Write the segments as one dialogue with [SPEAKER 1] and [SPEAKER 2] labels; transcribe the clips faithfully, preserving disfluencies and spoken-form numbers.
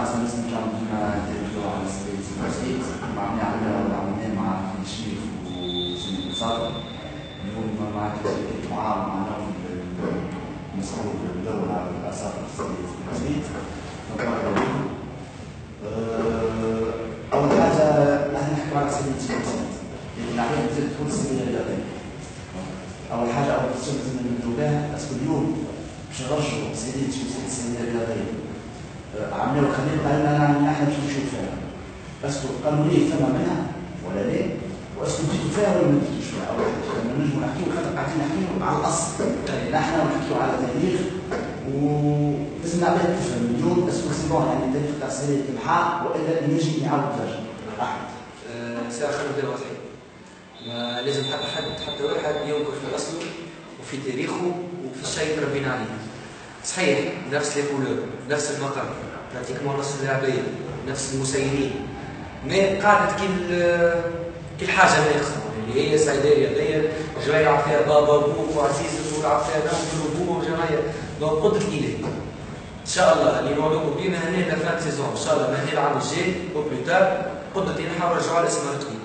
[SPEAKER 1] مثلا نرجع كيما نديرو على سبيل التسويق مع عملنا عملنا مع الشريف وسيد الصادق اليوم مع التعاون معنا المسؤول الاول على الاثار السيد التسويق. اول حاجه نحن نحكوا على سبيل التسويق يعني العمليه بتزيد تكون سبيل رياضيه. اول حاجه اول شيء لازم ندوبها اسكو اليوم باش نرجعوا سيدي تسويق السيديه الرياضيه عملوا خلينا نحن باش نشوف فيها اسكو قانونيه ثم منها ولا لا واسكو جيتوا فيها ولا ما جيتوش فيها. اول حاجه لما نجموا نحكيو خاطر قاعدين نحكيو على الاصل يعني نحن نحكيو على تاريخ ولازم العباد تفهم اليوم اسكو سيبون يعني التاريخ تاع سيدي البحار والا يجي يعاود يرجع. احمد
[SPEAKER 2] ساعه خلينا نبداو واضحين ما لازم حتى حد حتى واحد ينكر في اصله وفي تاريخه وفي الشيء اللي ربينا عليه. صحيح نفس لي كولور نفس المقر براتيكمون نفس اللاعبين نفس المسيرين ما قاعدة كل كل حاجة ناقصة اللي هي سعيدية رياضية جاي يلعب فيها بابا بوك وعزيز ويلعب فيها نوفل وبوما وجماعية دونك قدرة إله إن شاء الله اللي نوعدوكم بيه مهنية لفان سيزون إن شاء الله مهنية العام الجاي أو بلوتار قدرة إله نحاول نرجعوا على اسمها القديم.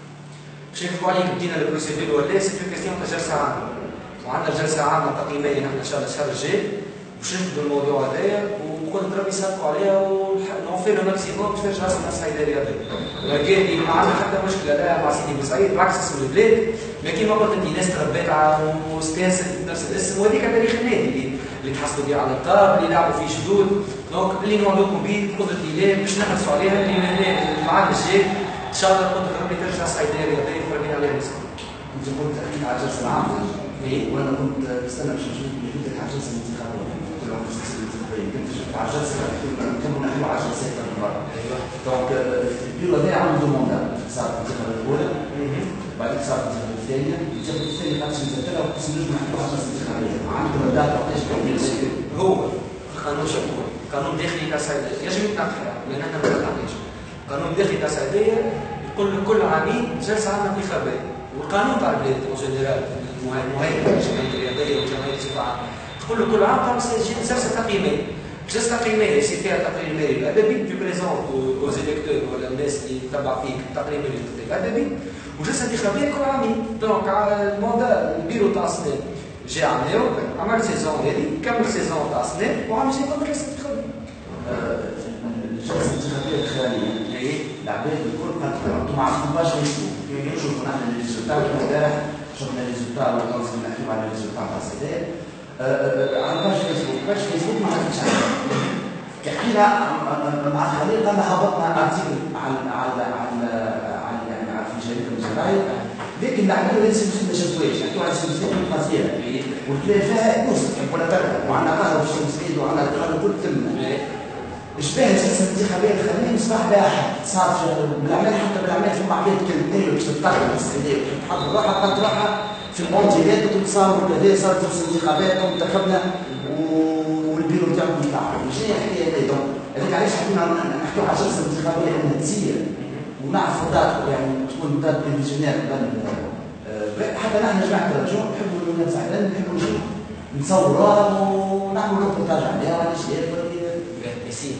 [SPEAKER 2] باش نحكوا عليك بدينا البروسيدور ولا سي في كاستيون تاع جلسة عامة وعندنا جلسة عامة تقييمية نحن إن شاء الله الشهر الجاي باش نفدوا الموضوع هذايا وقدرة ربي يسابقوا عليها ونوفروا ماكسيموم باش ترجع راسنا السعيدة الرياضية. لكن ما عندنا حتى مشكلة لا مع سيدي بوسعيد بالعكس اسم البلاد ما كيما قلت انت ناس تربيت واستانست بنفس الاسم وهذيك تاريخ النادي اللي تحصلوا بيه على القاب اللي لعبوا فيه شدود دونك اللي نوعدوكم به بقدرة الله باش نحرصوا عليها اللي من العام الجاي ان شاء الله قدرة ربي ترجع السعيدة الرياضية وفرمين عليها الاسم.
[SPEAKER 1] انت كنت اكيد على جلسة العام وانا كنت بستنى باش نشوف اللي كنت على جلسة الانتخابات كل عام كنت شفت على جلسة كانوا نحكيو على جلسات المرة. دونك البيرو هذا عنده دوموندار صارت الانتخابات الأولى بعدين صارت الانتخابات الثانية الانتخابات الثانية خاطرش نتذكرها وقت نجمو نحكيو على جلسة الانتخابات عنده داتا وقتاش
[SPEAKER 2] هو قانون شكور قانون داخلي تاع السعيدية يجب يتنقل لأن احنا ما نتنقلش قانون داخلي تاع السعيدية يقول لك كل عامين جلسة عامة انتخابات والقانون تاع البلاد اون جينيرال المهيمن الجمعية الرياضية والجمعية بصفة عامة تقول له كل عام تعمل جلسة تقييمية جلسة تقييمية يصير فيها تقرير مالي الأدبي تو بريزونت أوز إليكتور ولا الناس اللي تتبع فيك تقرير مالي الأدبي وجلسة انتخابية كل عامين دونك على الموندا البيرو تاع السنة جا عملو عمل سيزون هذه كمل سيزون تاع السنة وعمل جاي يقدر جلسة انتخابية.
[SPEAKER 1] الجلسة الانتخابية الأخرانية العباد الكل كانت ما عرفوهاش ويشوفوا نشوفوا نحن الريزولتا امبارح شفنا الريزولتا ولازم نحكيو على الريزولتا تاع السيدات على باش فيسبوك باش فيسبوك ما عرفتش حكينا مع الخليل قلنا هبطنا ارتيكل على على على على يعني في جريده من الجرايد لكن العمليه لازم ما شافوهاش يعني على الشمسيه القصيره والكلام فيها يوسف ولا ترى وعندنا قهوه في الشمسيه وعندنا القهوه كل تمنا اشباه الجلسه الانتخابيه الخليل مصباح باحث صار بالعمل حتى بالعمل في عباد كلمتين باش تطلع السعوديه تحط روحها تحط روحها في المونتيات وتصور كذا صارت جلسه انتخابات وانتخبنا والبيرو تاعهم يطلع مش هي الحكايه هذه دونك هذاك علاش حبينا نحكيو على جلسه انتخابيه انها تسير ونعرفوا دات يعني تكون دات ديفيزيونير حتى نحن جماعه الرجوع نحبوا الناس على نحبوا نجيو نصورها ونعملوا ريبورتاج عليها ولا شيء
[SPEAKER 2] ياسين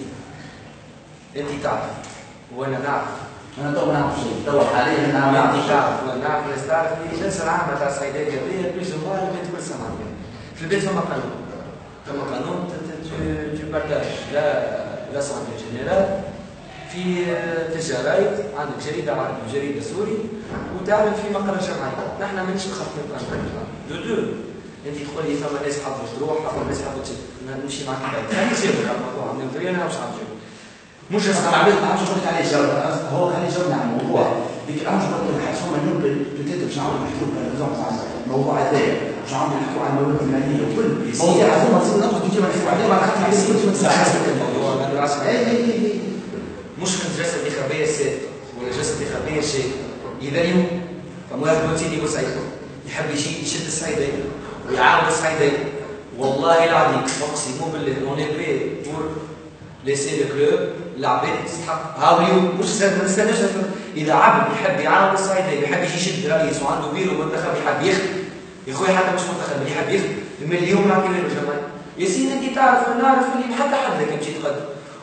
[SPEAKER 2] انت تعرف وانا نعرف
[SPEAKER 1] انا تو ما نعرف شيء تو حاليا انا ما
[SPEAKER 2] انت تعرف وانا نعرف الناس تعرف اللي الجلسه العامه تاع السعيديه الرياضيه بليز او موان البيت كل سنه في البيت فما قانون فما قانون تو بارتاج لا لا سونتي جينيرال في في الجرايد عندك جريده عربي وجريده سوري وتعلم في مقر الجمعيه نحن مانيش نخاف من القانون دو دو انت تقول لي فما ناس حابه تروح فما ناس حابه نمشي معك بعيد خليني نجاوب على الموضوع نظريا انا واش نجاوب مش
[SPEAKER 1] انا عبيد ما عرفتش نقول لك عليه جاوب هو خليني نجاوب على الموضوع ديك انا مش نقول لك حاجه هما اليوم بتيت باش نعاودوا نحكيو على الموضوع هذايا باش نعاودوا نحكيو على المواد الماليه وكل مواضيع هذوما تصير نقعد نجيب نحكيو عليها بعد خاطر عايزين ما تساعدش
[SPEAKER 2] الموضوع
[SPEAKER 1] اي اي
[SPEAKER 2] مش كنت جلسه انتخابيه سادة ولا جلسه انتخابيه شيء اذا اليوم فمواطن سيدي بوسعيد يحب يجي يشد السعيديه ويعاود السعيديه والله العظيم اقسم بالله اون بري بور ليسي لو كلوب العباد تستحق هاو اليوم مش ما نستناش اذا عبد يحب يعاود السعيديه يحب يجي يشد رئيس وعنده بيرو منتخب يحب يخدم يا خويا حتى مش منتخب يحب يخدم مليون نعطي له الجماعه ياسين انت تعرف ونعرف اللي حتى حد لك يمشي يتقدم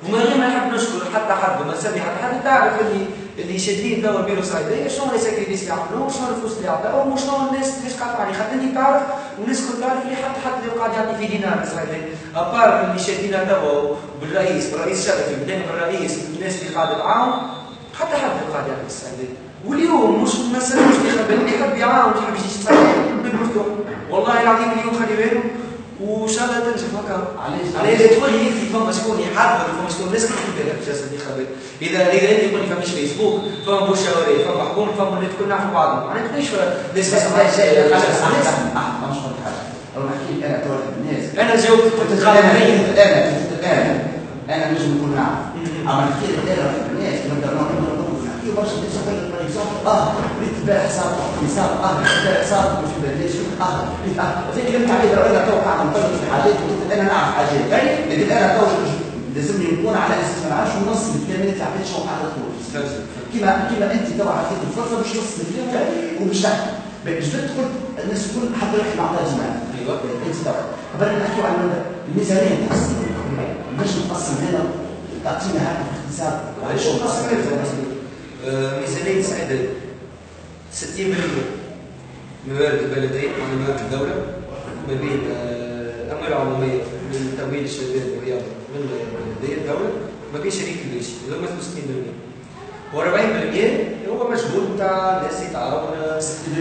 [SPEAKER 2] ومن غير ما نحب نشكر حتى حد وما نسمي حتى حد، تعرف اللي اللي شادين توا البيرو الصعيديه شنو لي ساكريفيس اللي عملوه، شنو الفلوس اللي عطاوهم، وشنو الناس اللي قاعده عليه، خاطر انت تعرف والناس الكل تعرف اللي حتى حد اللي قاعد يعطي في دينار الصعيديه، ابار اللي شادينا توا بالرئيس، بالرئيس شرفي، بالنائب الرئيس، الناس اللي قاعده معاهم، حتى حد اللي قاعد يعطي الصعيديه. واليوم مش مسألة مش اللي اللي يحب يعاون يحب يجي الصعيديه بالمفتوح، والله العظيم اليوم خلي بالو وان شاء الله تنجح هكا. علاش؟ علاش تقول لي انت فما شكون يحضر فما شكون الناس كيف تبدا في جلسه الانتخابات؟ اذا اذا انت تقول لي فماش فيسبوك فما بوشاورات فما حكومه فما اللي تكون نعرفوا بعضهم، معناتها كيفاش ليش
[SPEAKER 1] ما مش قلت حاجه، انا نحكي انا تو الناس
[SPEAKER 2] انا جاوبت كنت
[SPEAKER 1] انا انا انا نجم نكون نعرف، اما نحكي لك انا الناس نبدا نحكي برشا ناس يقول لك اه ريت باع حساب حساب اه باع حساب في بلديش اه ريت اه زي كلمت عليه انا تو قاعد نطلع في حاجات وقلت انا نعرف حاجات، لكن انا تو لازمني نكون على اساس ما نعرفش ونص الكلام اللي تعبت شنو قاعد تقول كيما كيما انت تو عطيت الفرصه باش نص الكلام ومش تحكي باش تدخل الناس الكل حتى يحكي مع بعض جماعه.
[SPEAKER 2] ايوه
[SPEAKER 1] انت تو قبل نحكيو على الميزانيه تقسم باش نقسم هنا تعطينا هذا باختصار
[SPEAKER 2] على شو نقسم ميزانية الصعيدية ستين مليون موارد البلدية يعني موارد الدولة ما بين أموال عمومية من تمويل الشباب والرياضة من البلدية الدولة ما بين شريك الجيش اللي هما ستين مليون وأربعين بالمئة هو مجهود تاع الناس يتعاون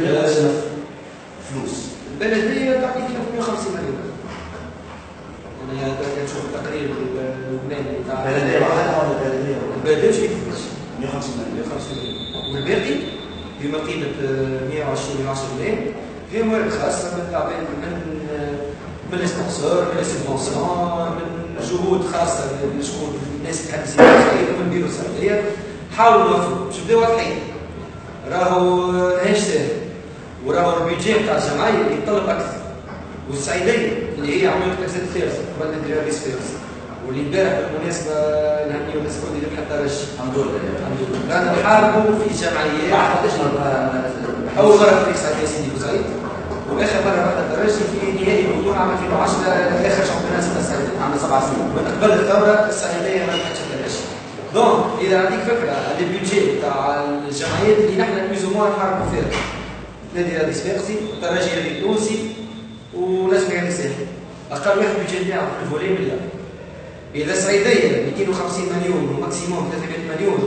[SPEAKER 1] فلوس
[SPEAKER 2] البلدية تعطي ثلاثمئة وخمسين مليون. أنا كنشوف التقرير اللبناني تاع
[SPEAKER 1] البلدية وحدها ولا البلدية؟
[SPEAKER 2] البلدية شريك الجيش
[SPEAKER 1] مئة وخمسين مليون
[SPEAKER 2] والباقي بما قيمة مئة وعشرين مئة وعشرة ملايين فيها موارد خاصة من تعبان من من الاسبونسور من السبونسيون من جهود خاصة لشكون الناس تحب تزيد الصعيد ومن بيرو الصعيدية حاولوا نوفروا باش نبداو واضحين. راهو ماهيش ساهل وراهو البيدجي تاع الجمعية يتطلب أكثر والصعيدية اللي هي عملت كاسات خيرس قبل ندير رئيس خيرس واللي امبارح بالمناسبه نهنيو الناس الكل اللي بحال ترجي
[SPEAKER 1] الحمد لله
[SPEAKER 2] الحمد لله رانا نحاربوا في جمعيات اول مره في الصعيديه سيدي بوزعيد واخر مره بعد الترجي في نهائي بطوله عام ألفين وعشرة اخر شامبيونات الصعيديه
[SPEAKER 1] عندنا سبع سنين
[SPEAKER 2] من قبل الثوره الصعيديه ما كانتش ترجي. دونك اذا عندك فكره على البيدجي تاع الجمعيات اللي نحن بيزومون نحاربوا فيها نادي رئيس فاقسي الترجي الرياضي التونسي ولازم يعني ساحل اقل واحد بيدجي تاعو في الفولي مليار. إذا الصعيدية مئتين وخمسين مليون وماكسيموم ثلاثمئة مليون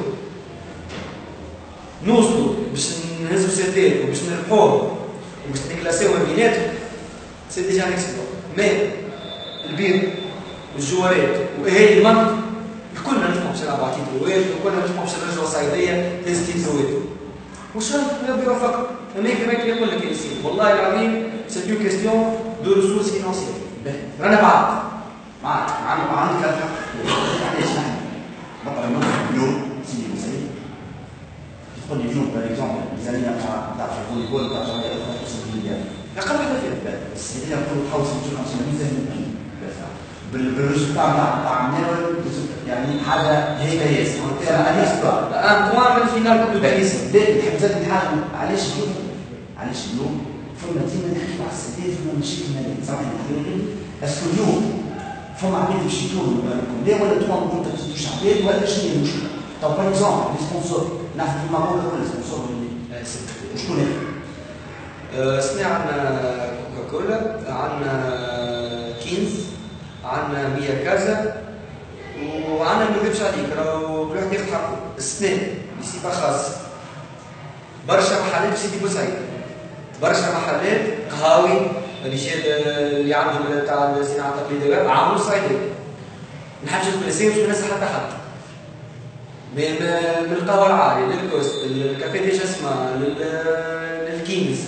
[SPEAKER 2] نوصلوا باش نهزوا سيتات وباش نربحوهم وباش نكلاسيو ما بيناتهم سي ديجا نكسبلور. مي البير والجوارات واهالي المنطقة الكلنا نجمعوا باش نلعبوا على تيتروات وكلنا نجمعوا باش نرجعوا الصعيدية تهز تيتروات. وش ربي يوفقك؟ أما هيك ما يقول لك يا ياسين والله العظيم سي اون كيستيون دو ريسورس فينانسيير. رانا بعض
[SPEAKER 1] معك عندك الحق علاش نحن مثلا اليوم سيدي مسيد تقول لي اليوم باغ اكزومبل الميزانيه تاع تاع الفولي بول تاع جمعيه خمسة مليار اقل واحده فيها السيديه تقول حوالي مئتين وخمسين مليون بالريزولتا تاع عملنا يعني حاجه هيك ياس علاش
[SPEAKER 2] ان بوان من فينال كوب دو باريس
[SPEAKER 1] نحب زاد حاجه علاش اليوم علاش اليوم فما ديما نحكيو على السيدات فما مشاكل ماليه صراحه اسكو اليوم فما عباد باش يجيو لا ولا انتم ما تقصدوش عباد ولا شنو هي المشكله؟ طب باغ اكزومبل لي سبونسور نعرف في المغرب كل سبونسور شكون هذا؟
[SPEAKER 2] سمع عندنا كوكاكولا عندنا كينز عندنا ميا كازا وعندنا ما نكذبش عليك راهو كل واحد ياخذ حقه السنان بصفه خاصه برشا محلات في سيدي بوسعيد برشا محلات قهاوي الرجال اللي عندهم تاع الصناعه التقليديه عاملوا صعيديه. نحبش نقول مش بننسى حتى حد. من من القهوه العاليه للكوست الكافيه دي جسمه للكينز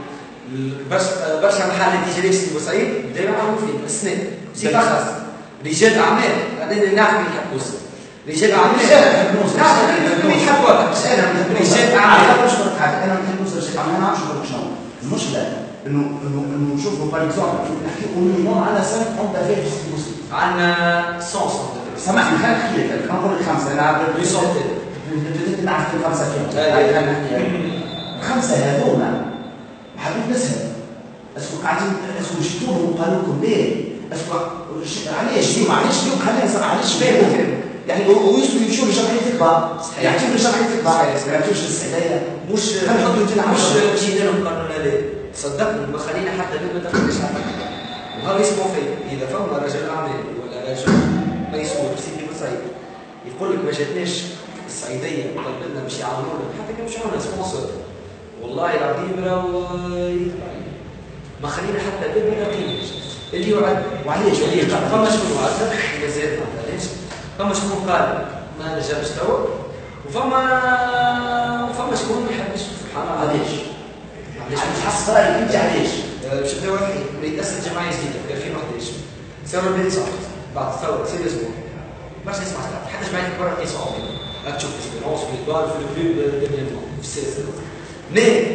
[SPEAKER 2] برشا برشا محلات تيجي لك في بورسعيد دايما عاملين فيه السنان بصفه خاصه. رجال اعمال انا نعرف مين يحب بوسعيد. رجال اعمال نعرف مين يحب بوسعيد. رجال اعمال
[SPEAKER 1] مش فرق حاجه انا ما نحبش رجال اعمال ما نعرفش شنو المشكله انه انه انه نشوفوا باغ اكزومبل نحكيو مينيموم على خمسة اون دافير في السيستم.
[SPEAKER 2] عندنا مية
[SPEAKER 1] سامحني خلينا نحكي لك خلينا نقول لك خمسه انا عارف بديت نعرف خمسه كيلو خمسه هذوما حبيت نسال اسكو قاعدين اسكو جبتوهم وقالوا لكم ليه؟ اسكو علاش اليوم علاش اليوم خلينا نسال علاش فاهم يعني ويمشوا لجمعيه الكبار يعطيو لجمعيه الكبار ما يعطيوش للسعدايه
[SPEAKER 2] مش مش مش يديرهم قانون لا صدقني ما خلينا حتى بين ما تاخذش عليه وهذا يسمعوا فيه اذا فما رجل اعمال ولا رجل ميسور في سيدي بوسعيد يقول لك ما جاتناش السعيديه وطلب لنا باش يعاونونا حتى كان باش يعاونونا سبونسور والله العظيم راهو ما خلينا حتى بين ما قيمه اللي يوعد
[SPEAKER 1] وعلاش
[SPEAKER 2] اللي فما شكون وعد مازال علاش فما شكون قال ما نجمش توا وفما وفما شكون ما يحبش سبحان الله
[SPEAKER 1] علاش علاش تحس رايك انت علاش
[SPEAKER 2] باش نبداو الحين وليت اسس جمعيه جديده في ألفين وحداش صاروا البيت صافي بعد الثوره سير اسبوع باش نسمع حتى جمعيه الكبار كي صافي راك تشوف اسبيرونس في الكبار في الكلوب ديرنييرمون في السياسه مي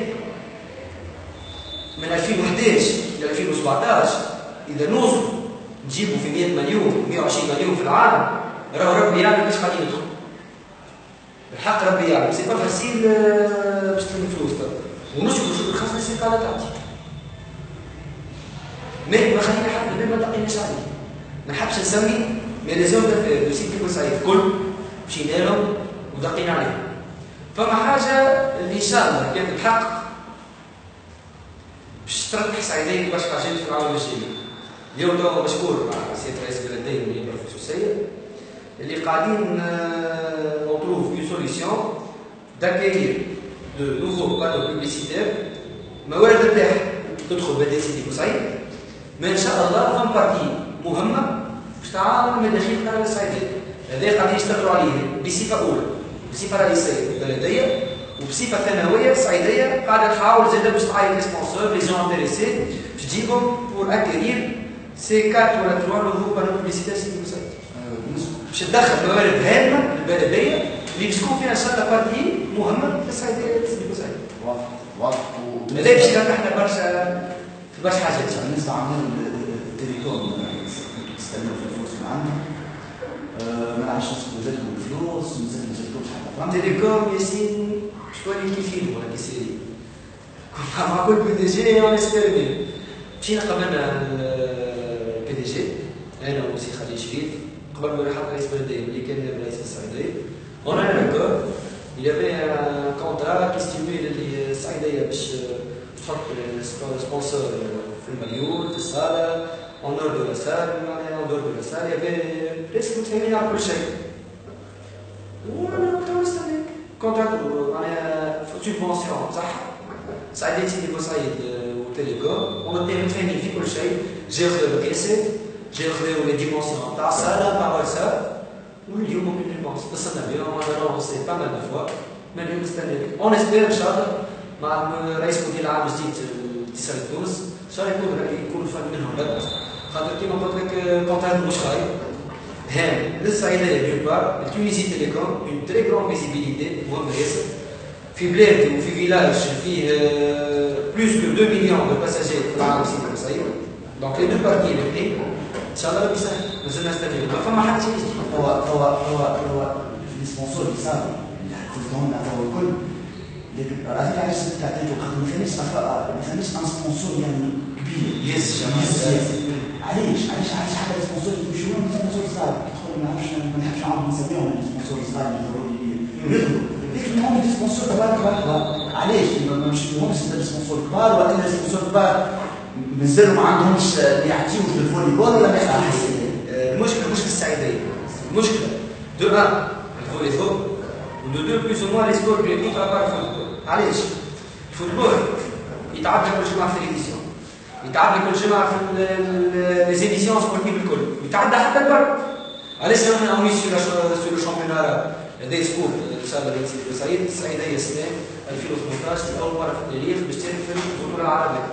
[SPEAKER 2] من ألفين وحداش الى ألفين وسبعطاش اذا نوصلوا نجيبوا في مئة مليون مئة وعشرين مليون في العام راهو ربي يعلم ايش قاعدين ندخلوا الحق ربي يعلم سي با فاسيل باش تلم فلوس ونشكر شكر خاص الاستقاله تاعتي مي ما خلينا حتى ما دقيناش عليه ما نحبش نسمي مي لي زون دافير دو سيدي بوسعيد الكل مشينا لهم ودقينا عليهم فما حاجه اللي ان شاء الله كانت تتحقق باش تربح سعيدين برشا حاجات في العالم الجاي اليوم توا مشكور مع سيد رئيس البلديه والمدير الخصوصيه اللي قاعدين نطلبوا في سوليسيون داكيير دو نوفو بانو بوبليسيتير موارد الربح تدخل بدل سيدي بوسعيد ما ان شاء الله فهم بارتي مهمه باش تعاون مداخيل القريه السعيديه هذا قاعدين يشتغلوا عليه بصفه اولى بصفه رئيسيه بلديه وبصفه ثانويه سعيديه قاعده تحاول زاد باش تعاين لي سبونسور لي جون انتريسي باش تجيبهم بور اكيرير سي أربعة ولا ثلاثة نوفو بانو بوبليسيتير سيدي بوسعيد باش تدخل موارد هامه للبلديه اللي تكون فيها ان شاء الله بارتي مهمه في السعيديه سيدي بوسعيد
[SPEAKER 1] واضح واضح
[SPEAKER 2] هذا باش يربحنا برشا في برشا حاجات
[SPEAKER 1] بالنسبه عمل التليكوم تستنوا في الفلوس معنا ما نعرفش نسكتوا جاتكم الفلوس مازال ما جاتكمش حتى
[SPEAKER 2] تليكوم ياسين شكون اللي كيفين هذه السيري مع كل بي دي جي اون اسبير بيان مشينا قابلنا البي دي جي انا وسي خالد شريف قبل ما يلحق رئيس البلديه اللي كان رئيس السعيديه اون ان اكور il y avait un contrat qui stimule السعيديه باش تحط سبونسور في المليون في الصاله en dehors de la salle معناها en dehors de la salle il y avait presque متفاهمين على كل شيء وانا كنت نستنى كونتراكت معناها سوبونسيون صح سعيديه سيدي بوسعيد وتيليكوم ونتفاهمين متفاهمين في كل شيء جاو خذاو القياسات جاو خذاو لي ديمونسيون تاع الصاله تاع الواتساب واليوم ممكن نبونس اتصلنا بهم انا رونسي با مال دو فوا ما اليوم نستنى اون اسبير ان شاء الله مع رئيس مدير العام الجديد اتصال تونس ان شاء الله يكون يكون فن منهم غد خاطر كيما قلت لك كونتراكت مش خايب هام للسعيديه دو بار تونيزي تيليكوم اون تري كرون فيزيبيليتي مهم ياسر في بلاد وفي فيلاج فيه بلوس كو deux مليون دو باساجير في العالم سيدي بوسعيد دونك لي دو بارتي الاثنين ان شاء الله ربي يسهل مازلنا نستنى ما فما حد شيء
[SPEAKER 1] هو هو هو هو السبونسور اللي صار اللي حطيتهم لنا هو الكل لكن راهي علاش تعطيته خاطر ما ثانيش ما ثانيش ان سبونسور يعني كبير
[SPEAKER 2] يس
[SPEAKER 1] علاش علاش علاش حتى السبونسور يمشيو لهم سبونسور صغار يدخلوا ما نعرفش ما نحبش نعاود نسميهم السبونسور الصغار اللي يدخلوا يدخلوا لكن هم السبونسور تبارك الله علاش ما مشيوهمش السبونسور كبار ولا السبونسور كبار مازالوا ما عندهمش يعطيو في الفولي بول ولا ما يعطيوش
[SPEAKER 2] المشكله مش في السعيديه المشكله دو ان الفولي بول ودو دو بلوس او موان لي سبور كوليكتيف ابار الفوتبول علاش؟ الفوتبول يتعدى كل جمعه في التلفزيون يتعدى كل جمعه في لي زيميسيون سبورتيف الكل يتعدى حتى البر علاش احنا اوني سور لو شامبيونار هذا سبور ان شاء الله سيدي بوسعيد السعيديه السنه ألفين وثمنطاش لاول مره في التاريخ باش تشارك في البطوله العربيه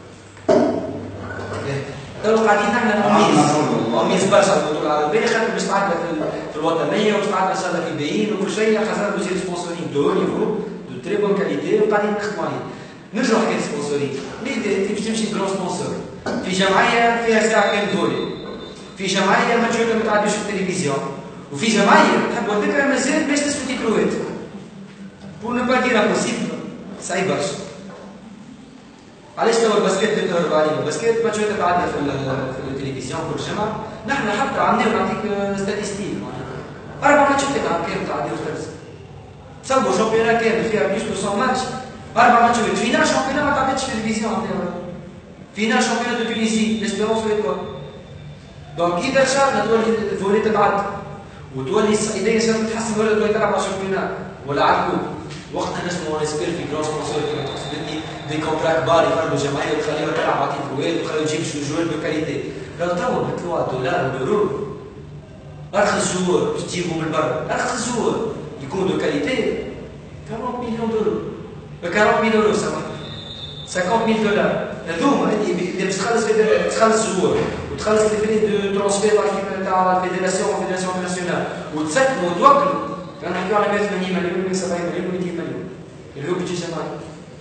[SPEAKER 2] تو قاعدين نحن نوميز نوميز برشا البطوله العربيه خاطر باش تعدى في الوطنيه وباش تعدى ان شاء الله في باين وكل شيء خاطر وزير سبونسورين دو نيفو دو تري بون كاليتي وقاعدين نخدموا عليه. نرجعوا حكايه سبونسورين انت باش تمشي جرون سبونسور في جمعيه فيها ساعه كام دولي في جمعيه مجهوده ما تعديش في التلفزيون وفي جمعيه تحب الذكرى مازال باش تثبت كروات بور نو با دير امبوسيبل صعيب برشا. علاش توا الباسكيت تهرب علينا؟ الباسكيت ماتشات تعدى في في التلفزيون كل جمعه، نحن حتى عندنا نعطيك ستاتيستيك اربع ماتشات تلعب كامل تاع ديو خمسه. تصور شامبيونا كامل فيها بلوس دو مية ماتش، اربع ماتشات فينال شامبيونا ما تعدتش في الديفيزيون عندنا. فينال شامبيونا دو تونيزي ليسبيرونس والإيكوال. دونك إذا رجعنا تولي تولي تتعدى وتولي الصعيدية صارت تتحسن ولا تولي تلعب على شامبيونا ولا على الكوب. وقتها نجمو نسبير في كرون سبونسور كما تقصدني دي كونتراك كبار يخرجوا جمعية وتخليها تلعب على تيتروات وتخليها تجيب جوار دو كاليتي. لو توا بثلاثة دولار ودولار أرخص جوار باش تجيبهم من برا، أرخص جوار يكون دو كاليتي أربعين مليون دولار. أربعين مليون دولار سامحني. خمسين مية دولار هذوما اللي باش تخلص تخلص جوار وتخلص لي فري دو ترونسفير تاع الفيدراسيون والفيدراسيون ناسيونال وتسكنوا وتوكلوا. كان نحكيو على مية وثمانين مليون مية وسبعين مليون مئتين مليون اللي هو بيجي جماعي.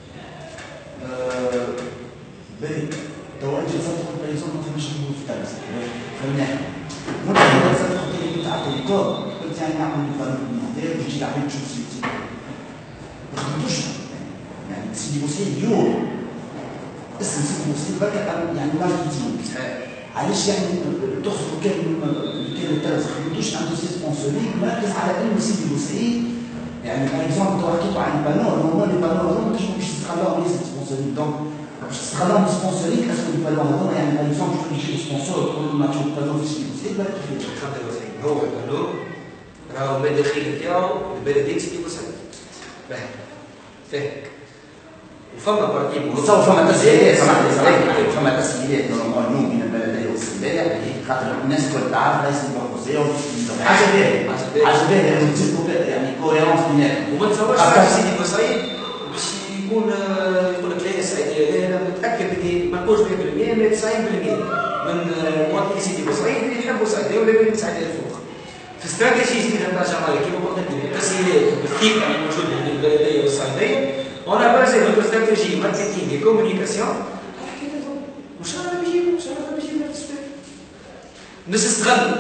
[SPEAKER 1] باهي توا انت صرت قلت لي صرت ما فهمش في التلفزه فهمناها. ممكن صرت قلت لي انت عطيت الكور قلت يعني نعمل قانون هذا بيجي العباد تشوف سيتي ما خدمتوش يعني سيدي بوسعيد اليوم اسم سيدي بوسعيد بركه يعني ماركتينغ علاش يعني تقصد كان كان التلفزه ما خدمتوش عنده سي سبونسوري مركز على انه سيدي بوسعيد يعني باغ اكزومبل تو حكيتوا عن البانو نورمال لي بانو هذوما تنجموا باش تستغلوهم لي سبونسوري دونك باش تستغلوهم سبونسوري اسكو البانو هذوما يعني باغ اكزومبل تقول يجيبوا سبونسور تقول ما تشوف بانو في سيدي بوسعيد برك كيفاش
[SPEAKER 2] هو البانو راهو المداخيل نتاعو البلديه سيدي بوسعيد باهي فاهمك وفما بارتي
[SPEAKER 1] تصور فما تسهيلات فما تسهيلات نورمالمون بين البلديه والسيديه خاطر الناس الكل تعرف ليس البروفيسير حاجه باهيه حاجه باهيه يعني كوريرونس بيناتهم
[SPEAKER 2] وما تصورش سيدي بوسعيد باش يكون يقول لك لا السعيديه انا متاكد بلي ما نقولش مية بالمية مية وتسعين بالمية من مواطني سيدي بوسعيد اللي يحبوا السعيديه ولا يبغوا السعيديه الفوق. في استراتيجيه جديده نتاع الجمعيه كيما قلت لك التسهيلات والثقه اللي موجوده بين البلديه والسعيديه on a basé notre stratégie marketing et communication على حكايه هذوما. وش رانا بيجيبوا؟ وش رانا بيجيبوا السباق؟ نستغلوا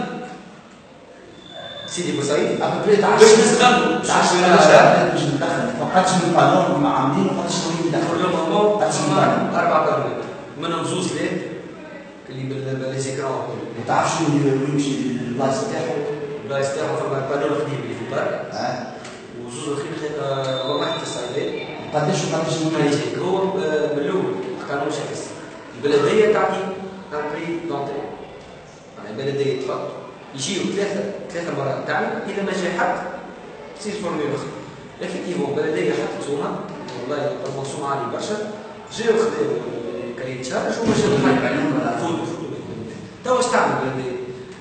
[SPEAKER 2] سيدي بوسعيد باش نستغلوا
[SPEAKER 1] تعرفش باش ندخل فقطش من القانون مع عاملين وقطش من
[SPEAKER 2] دخلوا لهم مومون اربع قانونات منهم زوز ليد اللي بالزيكرون
[SPEAKER 1] ما تعرفش وين يمشي البلايص تاعو
[SPEAKER 2] البلايص تاعو فما القانون القديم اللي في البر وزوز الاخير هو واحد السعيديه
[SPEAKER 1] قداش وقداش
[SPEAKER 2] يجيك هو من الاول قانون شخص البلديه تعطي ان بري دونتري يعني البلديه تفضل يجيو ثلاثه ثلاثه مرات تعمل اذا ما جا حد تصير فورميل اخرى افكتيفون البلديه حطت سومه والله المنصومه عالي برشا جاو خداو كاين تشارج وما جاو حاجه عليهم فوت توا اش تعمل البلديه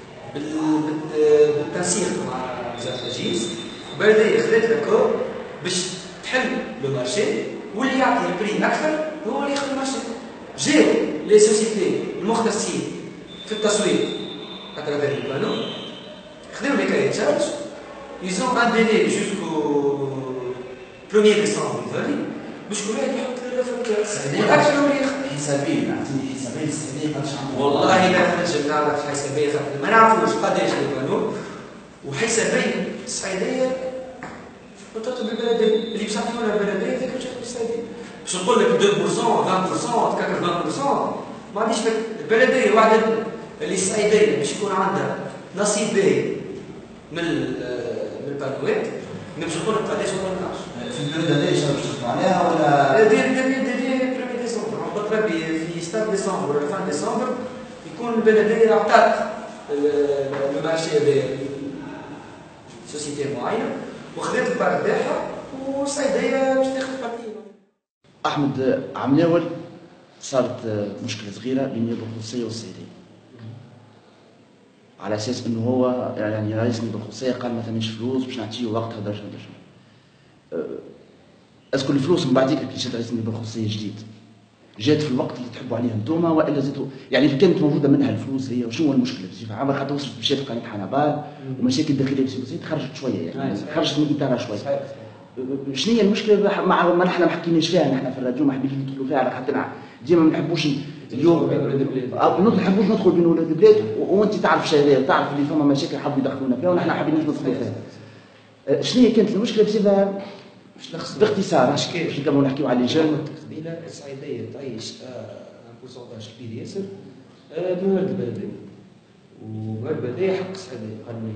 [SPEAKER 2] بالتنسيق مع وزاره الجيش البلديه خذت لاكور باش تحل لو مارشي واللي يعطي البري اكثر هو اللي ياخذ المارشي. جاو لي سوسيتي المختصين في التسويق اترافير البانو خذاو لي كاي تشارج يزون ان ديلي جوسكو واحد ديسمبر الفالي باش كل واحد يحط الفاتوره والاكثر هو اللي ياخذ.
[SPEAKER 1] حسابين اعطيني حسابين السعوديه قداش عندهم
[SPEAKER 2] والله لا نجم نعرف حسابين خاطر ما نعرفوش قداش البانو وحسابين السعيديه وتطلب البلديه اللي باش يعطيونا البلديه هذيك باش تاخذ السعيديه باش نقول لك اثنين بالمئة عشرة بالمئة تكاكر عشرين بالمئة ما عنديش البلديه وعدت اللي السعيديه باش يكون عندها نصيب باهي من من البانوات باش نقول لك قداش ما نعرفش
[SPEAKER 1] في البلديه ايش باش تخدموا عليها ولا
[SPEAKER 2] دير دير دير واحد ديسمبر عقبة ربي في ستاد ديسمبر ولا فان ديسمبر يكون البلديه عطات المارشي هذا سوسيتي معينه وخذت البار تاعها والسعيديه باش تاخذ بارتي.
[SPEAKER 1] احمد عام الاول صارت مشكله صغيره بين البخوصيه والسعيديه على اساس انه هو يعني رئيس البخوصيه قال ما ثمنش فلوس باش نعطيه وقتها درجه درجه. اسكو الفلوس من بعديك كي جات رئيس البخوصيه جديد جات في الوقت اللي تحبوا عليه انتوما والا زادوا يعني كانت موجوده منها الفلوس هي وشنو هو المشكله بصفه عامه خاطر وصلت مشات قناه حنبال ومشاكل داخليه في السياسه خرجت شويه يعني خرجت من اطارها شويه. شنو هي المشكله مع ما نحن ما حكيناش فيها نحن في الراديو ما حبيناش ندخلوا فيها على خاطر ديما ما نحبوش اليوم ما نحبوش ندخل بين ولاد البلاد وانت تعرف شيء تعرف اللي فما مشاكل حبوا يدخلونا فيها ونحن حابين ندخلوا فيها. شنو هي كانت المشكله بصفه باختصار باش نكملوا نحكيو على اللجان
[SPEAKER 2] قبيله السعيديه تعيش ان بورسونتاج كبير ياسر من موارد البلديه وموارد البلديه حق السعيديه قانونيا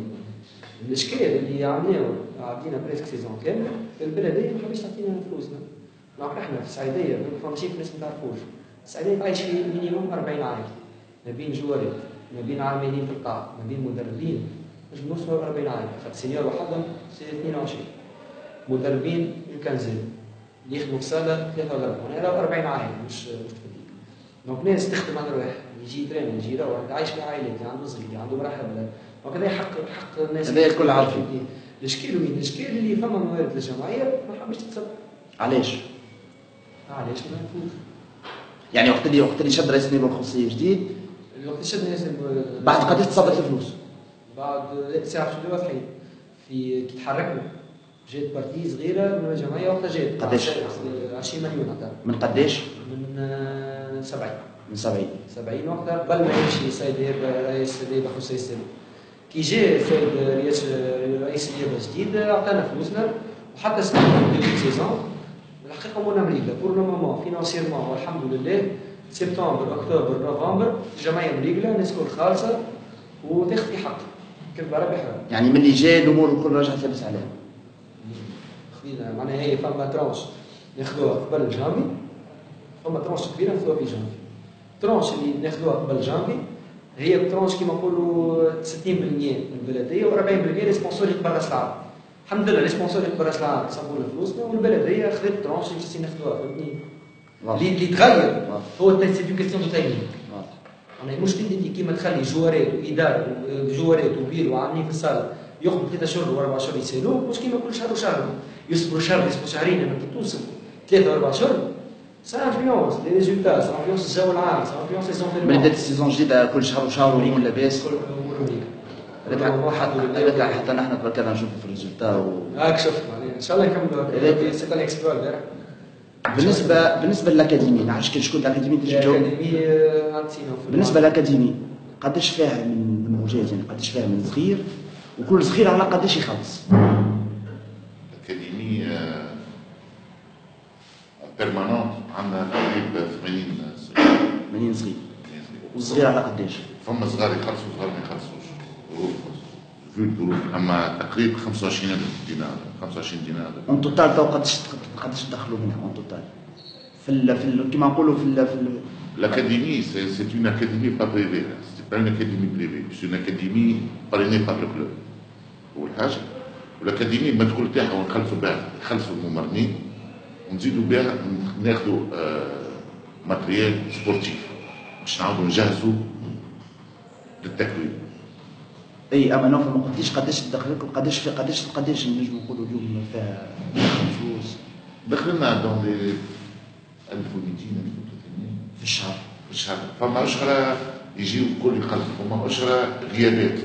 [SPEAKER 2] الاشكال اللي عملناه عدينا بريسك سيزون كامل البلديه ما حبيتش تعطينا فلوسنا. دونك احنا في السعيديه فما ماشي في الناس ما تعرفوش، السعيديه تعيش في مينيموم أربعين عائله ما بين جوارات ما بين عاملين في القاع ما بين مدربين باش نوصلوا أربعين عائله، خاطر سينيور وحدهم سي اثنين وعشرين مدربين يمكن زاد اللي يخدموا في الصاله ثلاثه ولا اربعه، انا راهو أربعين عائله مش مش كثير. دونك ناس تخدم على رواح يجي يترين يجي يروح عايش في عائلات اللي عنده صغير عنده مرحله، دونك هذا حق حق الناس
[SPEAKER 1] هذا الكل عارفين.
[SPEAKER 2] الاشكال وين الاشكال اللي فما موارد للجمعيه ما حبش تتصرف.
[SPEAKER 1] علاش؟
[SPEAKER 2] علاش ما نفوت
[SPEAKER 1] يعني وقت اللي وقت اللي شد رئيس النيابه الخصوصيه جديد
[SPEAKER 2] الوقت شد رئيس
[SPEAKER 1] بعد قداش تصرفت الفلوس؟
[SPEAKER 2] بعد ساعه شنو واضحين في كي تحركنا جات بارتي صغيره من الجمعيه وقتها جات
[SPEAKER 1] قداش؟
[SPEAKER 2] عشرين مليون عطانا.
[SPEAKER 1] من قداش؟
[SPEAKER 2] من سبعين
[SPEAKER 1] من سبعين
[SPEAKER 2] سبعين وقتها قبل ما يمشي سيد رئيس النيابه الخصوصيه كي جاء سيد رئيس رئيس النيابه الجديد عطانا فلوسنا وحتى سنه دو سيزون الحقيقه مونا مريقله بور لو مومون فينانسيرمون والحمد لله سبتمبر اكتوبر نوفمبر الجمعيه مريقله الناس الكل خالصه وتاخذ في حق كلمه ربي حرام.
[SPEAKER 1] يعني من اللي جاء الامور الكل رجعت لابس عليها.
[SPEAKER 2] خذينا معناها هي فما ترونش ناخذوها قبل جانفي فما ترونش كبيره ناخذوها في جانفي. ترونش اللي ناخذوها قبل جانفي هي ترونش كيما نقولوا ستين بالمئة من البلديه و40% لي سبونسور برا العالم. الحمد لله لي سبونسور برا العالم صابوا لنا فلوسنا والبلديه خذت ترونش اللي جالسين ناخذوها فهمتني. اللي اللي تغير هو سي دو كيستيون دو تايمينغ. انا مشكل اللي كيما تخلي جوارات واداره جوارات وبيرو عاملين في الصاله يقبل ثلاثة شهور واربع شهور يسالوه مش كيما كل شهر وشهر يصبروا شهر يصبروا شهرين لما توصل ثلاثة واربع شهور سا انفلونس لي ريزولتا سا انفلونس الجو العام سا انفلونس لي زونفيرمون.
[SPEAKER 1] بدات السيزون جديده كل شهر وشهر والامور لاباس.
[SPEAKER 2] كل امور
[SPEAKER 1] هذاك حتى نحن تبارك الله نشوفوا في الريزولتا.
[SPEAKER 2] هاك شفت معناها ان شاء الله نكملوا سي ان اكسبلور البارح.
[SPEAKER 1] بالنسبه بالنسبه للاكاديمي نعرفش شكون الاكاديمي تجي تجاوب. بالنسبه للاكاديمي قداش فيها من الموجات يعني قداش فيها من صغير وكل صغير على قداش يخلص؟
[SPEAKER 3] الاكاديمي بيرمانونت عندنا تقريبا ثمانين صغير.
[SPEAKER 1] ثمانين صغير. والصغير على قداش؟
[SPEAKER 3] فما صغار يخلصوا صغار ما يخلصوش ظروف في الظروف اما تقريبا خمسة وعشرين دينار خمسة وعشرين دينار. اون
[SPEAKER 1] توتال تو قداش قداش تدخلوا منها اون توتال؟ في ال في ال كيما نقولوا في ال في ال
[SPEAKER 3] l'académie c'est une académie pas privée c'est pas une académie privée c'est une académie parrainée par le club. أول حاجة والاكاديمي المدخول تاعها ونخلصوا بها يخلصوا الممرنين ونزيدوا بها ناخذوا ماتريال سبورتيف باش نعاودوا نجهزوا للتكوين.
[SPEAKER 1] اي اما نوفل ما قلتيش قداش تدخل لكم قداش في قداش قداش نجموا نقولوا اليوم فيها فلوس؟
[SPEAKER 3] دخل لنا دون لي ألف ومئتين
[SPEAKER 1] في الشهر.
[SPEAKER 3] في الشهر فما أشهر يجيو الكل يخلصوا فما أشهر غيابات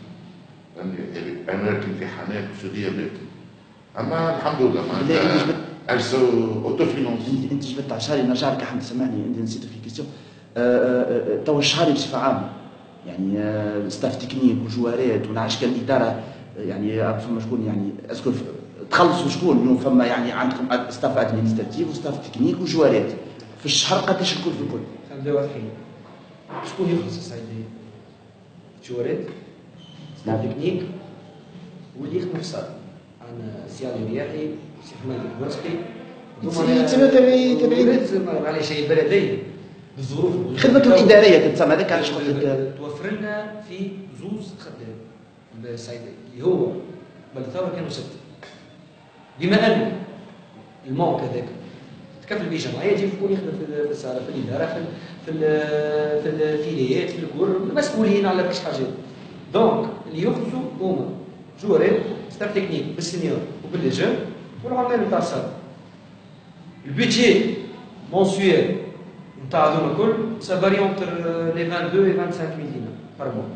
[SPEAKER 3] أنا الامتحانات في غيابات اما الحمد لله معناتها ارسو اوتو فينونس.
[SPEAKER 1] انت جبت على شهري نرجع لك احمد سامحني انت نسيت في كيستيون تو الشهري بصفه عامه يعني ستاف تكنيك وجوارات ونعرفش كان الاداره يعني فما شكون يعني اسكو تخلصوا شكون فما يعني عندكم ستاف ادمينستراتيف وستاف تكنيك وجوارات في الشهر قداش الكل في الكل؟
[SPEAKER 2] خلينا واضحين شكون يخلص السعيديه؟ جوارات ستاف تكنيك واللي يخدم في الصاله عندنا سي علي رياحي سي حماد البرسقي
[SPEAKER 1] تسمى تبعي تبعي
[SPEAKER 2] معليش هي بلديه بالظروف
[SPEAKER 1] خدمته الاداريه تتسمى هذاك علاش قلت لك
[SPEAKER 2] توفر لنا في زوز خدام السعيديه اللي هو بلدثور كانوا سته بما انه المونك هذاك تكفل به جمعيه يجي يكون يخدم في الصاله في الاداره في في في الفيليات في الكور مسؤولين على برشا حاجات دونك اللي يخرجوا هما جوارات ستاف تكنيك بالسينيور وباللي جون والعمال نتاع الصاله. البيدجي مونسويل نتاع هذوما الكل سا فاري اونتر لي اثنين وعشرين و خمسة وعشرين مية دينار بار موا.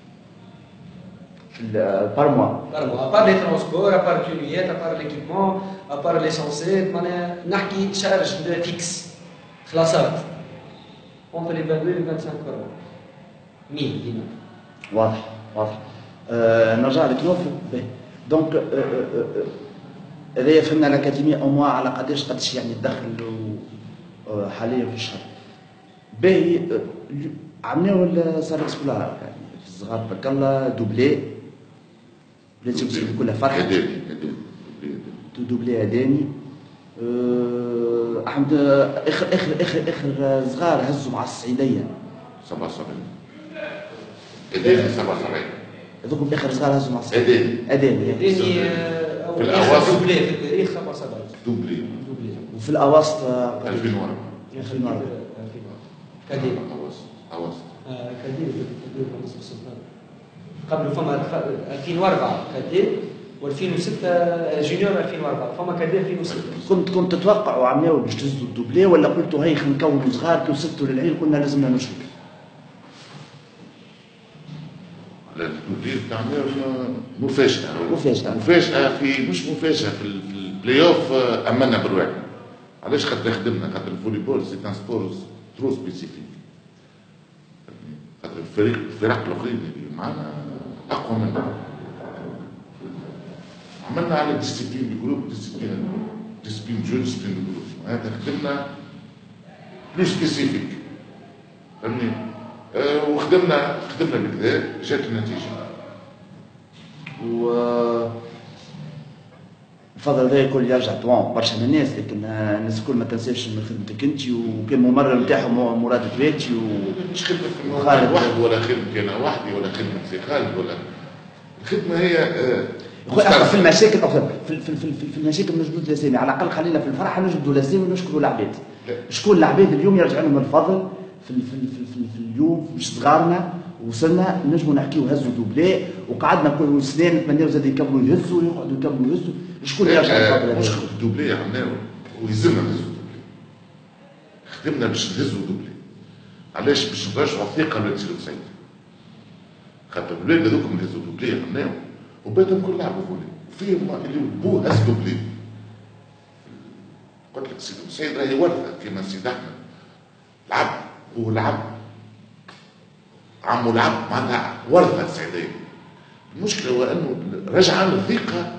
[SPEAKER 1] في بار موا
[SPEAKER 2] بار موا ابار لي ترونسبور ابار الكيلويات ابار ليكيبمون ابار ليسونسيت معناها نحكي شارج فيكس خلاصات اونتر لي اثنين وعشرين و خمسة وعشرين بار موا مية دينار.
[SPEAKER 1] واضح واضح. أه نرجع لك نوفل دونك هذايا فهمنا الاكاديميه او موا على قداش قداش يعني تدخل حاليا في الشهر. باهي عملناو صار اكسبلار يعني في الصغار تبارك الله دوبلي ولاد شمس كلها فرحة.
[SPEAKER 3] اداني اداني
[SPEAKER 1] دوبلي اداني. أه احمد اخر اخر اخر اخر صغار هزوا مع الصعيديه
[SPEAKER 3] سبعة وسبعين اداني سبعة وسبعين
[SPEAKER 1] هذوكم اخر صغار هزوا مع الصعيديه.
[SPEAKER 3] اداني
[SPEAKER 1] اداني
[SPEAKER 2] اداني
[SPEAKER 3] في الاواسط
[SPEAKER 2] دوبلي في التاريخ سبعة وسبعين
[SPEAKER 3] دوبلي
[SPEAKER 2] دوبلي
[SPEAKER 1] وفي الاواسط
[SPEAKER 3] ألفين وأربعة
[SPEAKER 2] ألفين وأربعة كادير
[SPEAKER 3] اواسط اواسط
[SPEAKER 2] كادير كادير بالنسبه للسلطان قبل فما ألفين وأربعة كادير و2006 جونيور ألفين وأربعة فما كادير ألفين وستة.
[SPEAKER 1] كنت كنت تتوقعوا عماو باش تهزوا الدوبلي ولا قلتوا هي خلينا نكونوا صغار كي وصلتوا للعيل قلنا لازمنا نشوف؟
[SPEAKER 3] لا الدوبلي تاعنا مفاجأة
[SPEAKER 1] مفاجأة
[SPEAKER 3] مفاجأة في مش مفاجأة في البلاي اوف أمنا برواحنا. علاش خاطر خدمنا خاطر الفولي بول سي ان سبور ترو سبيسيفيك. خاطر الفريق الفرق الآخرين اللي معانا أقوى منا. عملنا على ديسيبلين الجروب ديسيبلين ديسيبلين جو ديسيبلين الجروب هذا خدمنا بلو سبيسيفيك فهمني. أه وخدمنا خدمنا بكذا جات النتيجه.
[SPEAKER 1] و الفضل هذا الكل يرجع طوان برشا من الناس لكن الناس الكل ما تنساش من خدمتك انت وكان ممرر نتاعهم مراد باتشي و
[SPEAKER 3] مش خدمه في خالد واحد ولا خدمتي انا وحدي ولا خدمه سي خالد ولا الخدمه هي أه
[SPEAKER 1] اخويا في المشاكل اخويا في, في, في, في المشاكل نجبدوا الاسامي على الاقل خلينا في الفرحه نجبدوا الاسامي ونشكروا العباد. شكون العباد اليوم يرجع لهم الفضل في, في, في, في, في اليوم مش صغارنا وصلنا نجموا نحكيو هزوا دوبلي وقعدنا كل سنين نتمناو زاد يكملوا يهزوا ويقعدوا يكملوا يهزوا. شكون يرجع الفضل هذا؟
[SPEAKER 3] مش دوبلي عملناه ويلزمنا نهزوا دوبلي. خدمنا باش نهزوا دوبلي. علاش؟ باش نرجعوا الثقه لولاد سيدي سعيد. خاطر الولاد هذوكم نهزوا دوبلي عملناهم وبعدهم كل لعبوا فولي فيهم اللي بو هز دوبلي. قلت لك سيدي سعيد راهي ورثه كما سيد احمد لعب هو لعب عمو لعب معناتها ورثه السعيديه. المشكله هو انه رجع الثقه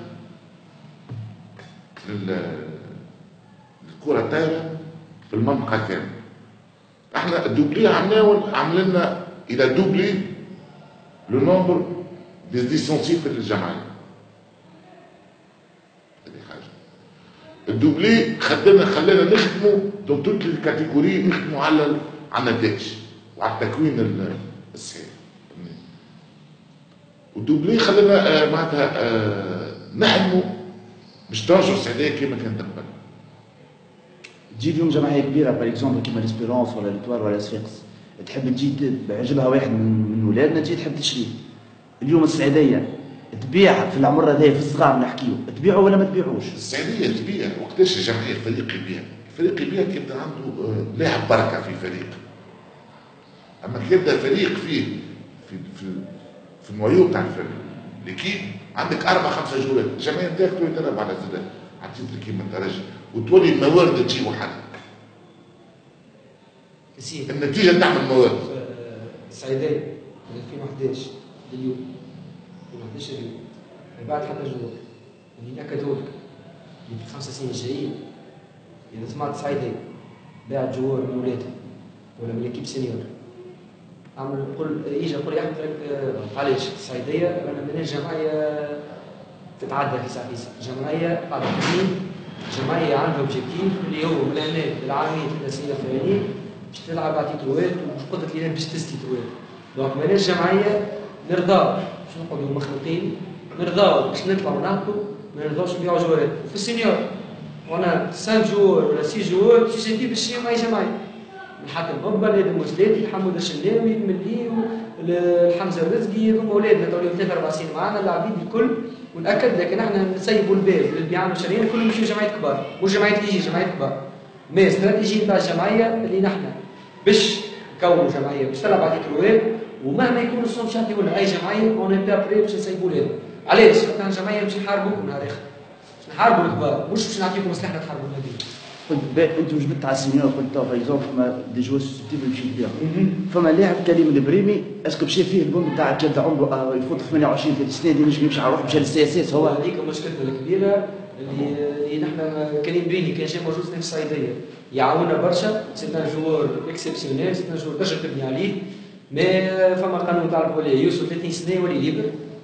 [SPEAKER 3] للكره الطايره في المنطقه كامله. احنا الدوبلي عملناه عمل لنا الى دوبلي لو نومبر دي ديسونسيف للجمعيه. هذه حاجه. الدوبلي خلانا خلانا نخدموا دون توت الكاتيجوري نخدموا على على النتائج وعلى التكوين الصحيح. والدوبلي خلانا معناتها نحلموا باش ترجعوا السعوديه كما كانت قبل.
[SPEAKER 1] تجي اليوم جمعيه كبيره باغ اكزومبل كيما ليسبيرونس ولا ليتوار ولا سفيكس تحب تجي بعجبها واحد من ولادنا تجي تحب تشري. اليوم السعوديه تبيع في العمر هذا في الصغار نحكيو تبيعوا ولا ما تبيعوش؟
[SPEAKER 3] السعوديه تبيع وقتاش الجمعيه الفريق يبيع؟ الفريق يبيع كي يبدا عنده لاعب بركه في فريق. اما كي يبدا فريق فيه في في في النوايو تاع الفريق ليكيب عندك اربع خمسه جولات الجمعيه نتاعك تلعب على زاد عطيت لك كيما الترجي وتولي الموارد تجي وحدها. النتيجه تعمل موارد.
[SPEAKER 2] السعيديه من ألفين وأحد عشر لليوم ألفين وأحد عشر اليوم بعد حتى جوار اللي ناكدوا لك اللي في الخمس سنين الجايين اذا سمعت السعيديه باعت جوار من ولادها ولا من ليكيب سينيور عمل قل يجي يقول يا احمد علاش السعيديه رانا ماناش جمعيه تتعدى في ساعه في جمعيه قاعده تخدم جمعيه عندها اوبجيكتيف اللي هو من هنا للعامين ثلاث سنين الاخرانيين باش تلعب على تيتروات ومش قلت لي باش تستي تيتروات. دونك ماناش جمعيه نرضاو باش نقعدوا مخلوقين نرضاو باش نطلعوا نهبطوا ما نرضاوش نبيعوا جوارات. وفي السينيور وانا خمسة جوار ولا ستة جوار باش يجي باش معي جمعيه. الحاكم بابا ادم وزلاتي حمود الشلاوي الملي الحمزه الرزقي هذوما اولادنا توليو ثلاث اربع سنين معنا اللاعبين الكل ونأكد لكن احنا نسيبوا الباب للبيعان والشرايين كلهم يمشيو جمعيات كبار مش جمعيات يجي جمعيات كبار. ما استراتيجيه نتاع الجمعيه اللي نحن باش نكونوا جمعيه باش تلعب على تيتروات ومهما يكون الصوم شحال يقول اي جمعيه اون با بري باش نسيبوا لهم. علاش؟ خاطر الجمعيه باش نحاربوكم نهار اخر باش نحاربوا الكبار مش باش نعطيكم مصلحه تحاربوا النادي.
[SPEAKER 1] قلت انت جبت على السينيور قلت باغ اكزومبل فما دي جوار سوسيبتيبل باش يبيعوا. فما لاعب كريم البريمي اسكو مشى فيه البوم نتاع كان عمره يفوت ثمانية وعشرين ثلاثين سنه اللي نجم يمشي على روحه مشى للسي اس اس. هو
[SPEAKER 2] هذيك مشكلتنا الكبيره اللي, اللي نحن كريم بريمي كان جاي موجود في السعيديه يعاوننا برشا سي ان جوار اكسبسيونيل سي ان جوار تنجم تبني عليه. ما فما قانون تاع الفولي يوصل ثلاثين سنه يولي ليبر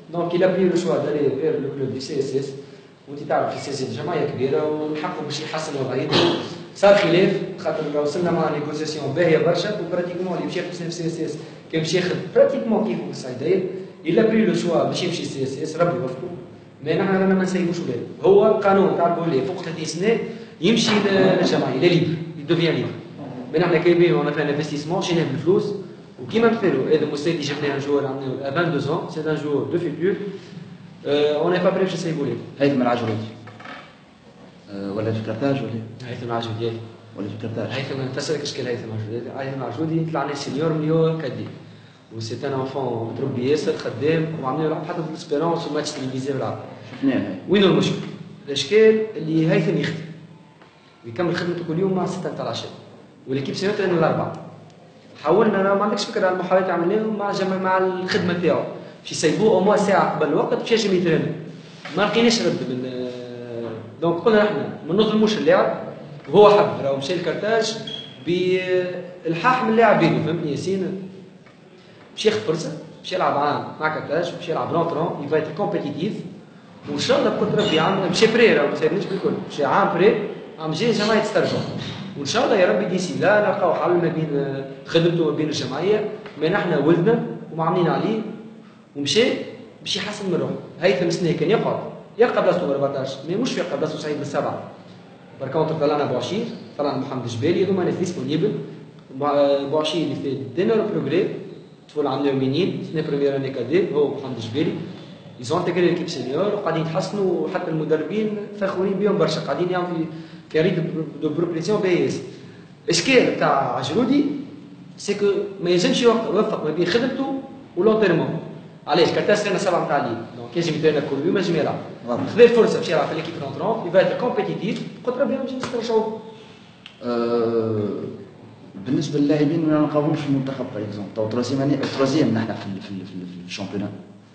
[SPEAKER 4] دونك il a pris le choix d'aller vers le club du سي اس اس. وانت تعرف السي اس اس جمعيه كبيره ونحقوا باش يحسن وضعيته. صار خلاف خاطر وصلنا مع نيغوسياسيون باهيه برشا وبراتيكمون اللي مشى يخدم في السي اس اس كان باش ياخذ براتيكمون كيف في السعيديه. il a pris le choix باش يمشي السي اس اس ربي يوفقه. مي نحن رانا ما نسيبوش ولاده. هو قانون تاع البولي فوق ثلاثين سنه يمشي للجمعيه لا ليبر يدوفيان ليبر. مي نحن كايبين اون فان انفستيسمون مشينا بالفلوس وكيما مثلوا هذا المستدي جبناه جوار عملناه ا vingt-deux ans سي ان جوار دو فيتور. اون با بري باش نسيبوا ولاده.
[SPEAKER 1] هيثم العجرودي ولا في كرتاج ولا
[SPEAKER 4] هيثم العجرودي
[SPEAKER 1] ولا في كرتاج.
[SPEAKER 4] هيثم نفسرك اش كان هيثم العجرودي. هيثم العجرودي طلع لنا سينيور اللي هو كادي وسيت ان انفون تربي ياسر خدام وعملنا له حتى في الاسبيرونس وماتش تلفزيون بالعربي.
[SPEAKER 1] شفناه.
[SPEAKER 4] وين المشكل؟ الاشكال اللي هيثم يخدم ويكمل خدمته كل يوم مع ستة نتاع العشاء وليكيب سينيور لنا الاربعه. حاولنا انا ما عندكش فكره على المحاولات اللي عملناهم مع جمع مع الخدمه تاعو باش يسيبوه او موا ساعه قبل الوقت باش ينجم يترينا. ما لقيناش رد من دونك قلنا احنا ما نظلموش اللاعب وهو حب راهو مشى الكارتاج بالحاح من اللاعب بينه فهمتني ياسين. باش ياخذ فرصه باش يلعب عام مع كارتاج باش يلعب لونترون يفا يتر كومبيتيتيف وان شاء الله بقدر ربي عام مشى بري راهو ما سايبنيش بالكل مشى عام بري عام جاي جمعيه تسترجع وان شاء الله يا ربي ديسي لا نلقاو حل ما بين خدمته وما بين الجمعيه. ما نحن ولدنا ومعاملين عليه ومشى باش يحسن من روحه. هيثم سنه كان يقعد يلقى بلاصتو أربعطاش مي مش يلقى بلاصتو سعيد بالسبعه. بركونتر طلعنا بوعشير طلعنا محمد جبالي هذوما ناس ديسبونيبل. بوعشير اللي في دينر بروغري طفل عملوا منين سنه بروميير اني كادي هو محمد جبالي يزون انتيغري ليكيب سينيور وقاعدين يتحسنوا وحتى المدربين فخورين بهم برشا قاعدين يعملوا في في ريت دو بروغريسيون باهية. الاشكال تاع عجرودي سي كو ما يلزمش يوفق ما بين خدمته ولونتيرمون. علاش كارتاج سنه سبعه نتاع الليل دونك يجم يترينا كل يوم يجم يلعب. خذ الفرصه باش يلعب في ليكيب لونترون يبقى يتر كومبيتيتيف قلت ربي نجي نسترجعوه.
[SPEAKER 1] بالنسبه للاعبين ما نلقاوهمش في المنتخب باغ اكزومبل تو تروزيام تروزيام نحن في في في الشامبيونات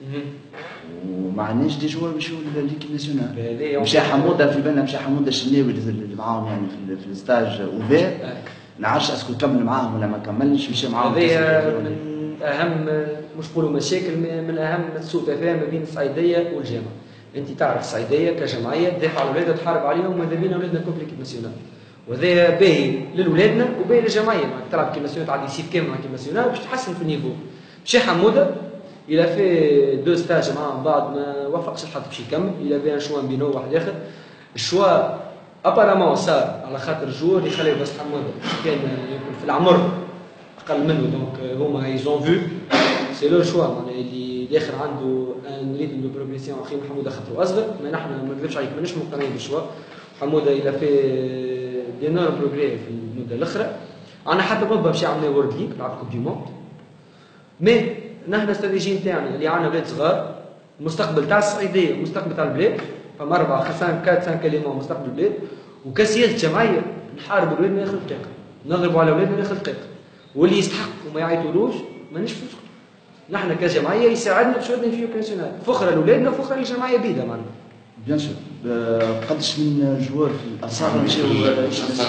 [SPEAKER 1] وما عندناش دي جوار باش يولوا ليكيب ناسيونال. مشى حموده في بالنا مشى حموده الشناوي اللي معاهم يعني في, في الستاج اوفير ما عرفش اسكو كمل معاهم ولا ما كملش مشى معاهم.
[SPEAKER 4] هذه من اهم مش نقولوا مشاكل من اهم سوء تفاهم ما بين الصعيديه والجامعه. انت تعرف الصعيديه كجمعيه تدافع على الاولاد وتحارب عليهم ماذا بينا اولادنا كوب ليكيب ناسيونال وهذا باهي لولادنا وباهي للجمعيه. تلعب كيب ناسيونال تعدي سيف كامل مع كيب ناسيونال باش تحسن في النيفو. مشى حموده الى في دو ستاج معاهم بعد ما وفقش الحظ باش يكمل الى في ان شوا بينه واحد اخر. الشوا ابارامون صار على خاطر جور يخليو بس حموده كان يكون في العمر اقل منه دونك هما ايزون فو سي لو شوا معناها اللي الاخر عنده ان ريتم دو بروغريسيون اخي محمود خاطره اصغر. ما نحن ما نكذبش عليك ماناش مقتنعين بالشوا. حموده الى في دينار بروغري في المده الاخرى. انا حتى بابا باش يعمل وورد ليك لعب كوب دي موند. مي نحن الاستراتيجيه نتاعنا اللي عندنا بلاد صغار المستقبل تاع الصعيديه المستقبل تاع البلاد فما اربعه خمسه اربعه خمسه كلمه مستقبل البلاد وكسياسه جمعيه نحاربوا ولادنا ياخذ دقيقه نضربوا على ولادنا ياخذ دقيقه واللي يستحق وما يعيطولوش مانيش فسق. نحن كجمعيه يساعدنا باش ولادنا يمشيو ناسيونال فخره لاولادنا وفخره للجمعيه بيدا معناها.
[SPEAKER 1] بيان سور قداش من جوار في الاصغر
[SPEAKER 3] مشاو
[SPEAKER 1] في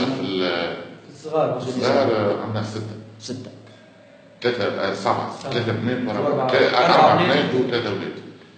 [SPEAKER 4] الصغار
[SPEAKER 3] الصغار عندنا سته
[SPEAKER 1] سته
[SPEAKER 3] ثلاثة سبعة ثلاثة بنات
[SPEAKER 4] أربعة
[SPEAKER 3] أربعة بنات وثلاثة أولاد.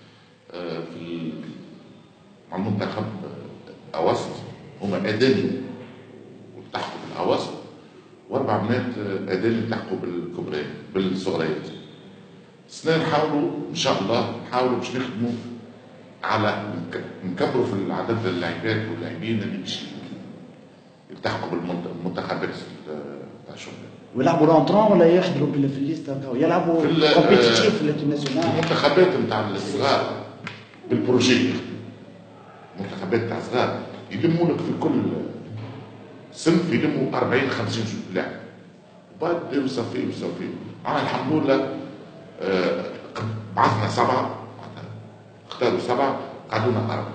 [SPEAKER 3] في المنتخب أوسط هما أداني والتحقوا بالأوسط وأربع بنات أداني التحقوا بالكبريات بالصغريات. السنة نحاولوا إن شاء الله نحاولوا باش نخدموا على نكبروا في العدد اللاعبات واللاعبين اللي باش يلتحقوا بالمنتخبات تاع الشباب.
[SPEAKER 1] ويلعبوا لونترون ولا يحضروا في الليست هكا يلعبوا كومبيتيتيف في الانترناسيونال.
[SPEAKER 3] المنتخبات نتاع الصغار بالبروجي منتخبات تاع صغار يلموا لك في كل صنف يلموا أربعين خمسين لاعب وبعد يصفي يصفي. انا الحمد لله بعثنا سبعه اختاروا سبعه قعدونا اربعه.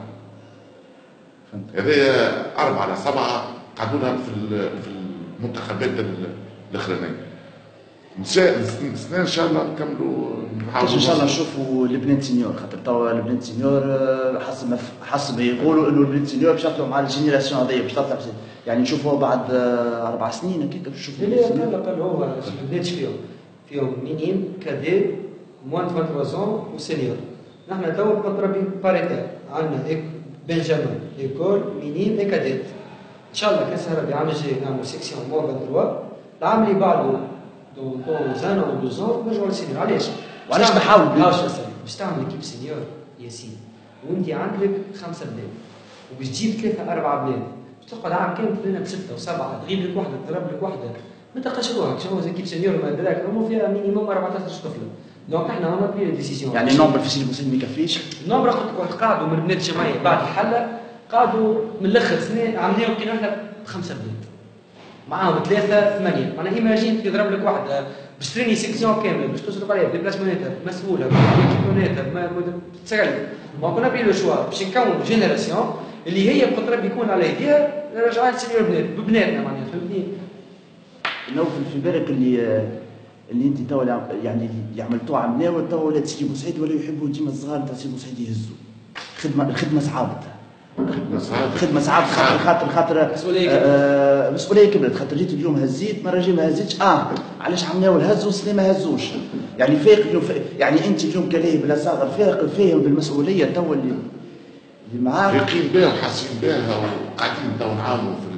[SPEAKER 3] هذه اربعه على سبعه قعدونا في في المنتخبات الاخرانيه. السنه ان شاء الله نكملوا
[SPEAKER 1] نحاولوا ان شاء الله نشوفوا البنات سينيور خاطر توا البنات سينيور حسب حسب يقولوا انه البنات سينيور باش يطلعوا مع الجينيراسيون هذيا باش تطلع يعني نشوفوها بعد اربع سنين هكاك باش نشوفوا.
[SPEAKER 4] لا لا قال هو البنات فيهم فيهم منين كادي موان ثمانية وعشرين وسينيور نحن تو بنضرب باريتير، عندنا بنجامين ايكول مينيم اي كاديت. ان شاء الله كان سهر بعام الجاي نعملوا سيكسيون مور تلاتة، العام اللي بعده دون دون زان او دو زون نرجعوا للسينيور. علاش؟
[SPEAKER 5] وعلاش نحاول
[SPEAKER 4] علاش اسالي باش تعمل كيب سينيور ياسين وانت عندك خمسه بلاد وباش تجيب ثلاثه اربعه بلاد باش تقعد عام كامل تبنى بسته وسبعه تغيب لك وحده تضرب لك وحده ما تلقاش روحك. شنو زي كيب سينيور ما دراك نورمال فيها مينيموم أربعطاش طفله. دونك احنا هنا بري ديسيزيون
[SPEAKER 5] يعني النومبر في سيدي بوسعيد ما يكفيش.
[SPEAKER 4] النومبر قلت قعدوا من البنات الجمعيه بعد الحله قعدوا من الاخر سنه عملناهم لقينا احنا بخمسه بنات معاهم ثلاثه ثمانيه. معناها ايماجين يضرب لك واحده باش تريني سيكسيون كامله باش تصرف عليها ديبلاسموناتها مسؤوله بكيبوناتها تسالي. ما كنا بين لو شوا باش نكون جينيراسيون اللي هي بقدر بيكون على يديها رجعوا للسينيور بنات ببناتنا معناها فهمتني.
[SPEAKER 5] نوفل في بالك اللي اللي انت تو يعني اللي عملتوه عملناه تو ولاد سيدي بوسعيد ولاو يحبوا ديما الصغار تاع سيدي بوسعيد يهزوا. الخدمه الخدمه صعابه.
[SPEAKER 3] خدمه صعابه.
[SPEAKER 5] خدمه صعابه خاطر خاطر خاطر مسؤوليه كبرت. خاطر جيت اليوم هزيت مره جاي ما هزيتش اه علاش عملناه الهز والسنه ما هزوش. يعني فايق اليوم يعني انت اليوم كليه بلا صغر فايق فاهم بالمسؤوليه تو اللي اللي معاك.
[SPEAKER 3] فايقين بها وحاسين بها وقاعدين تو نعاونوا في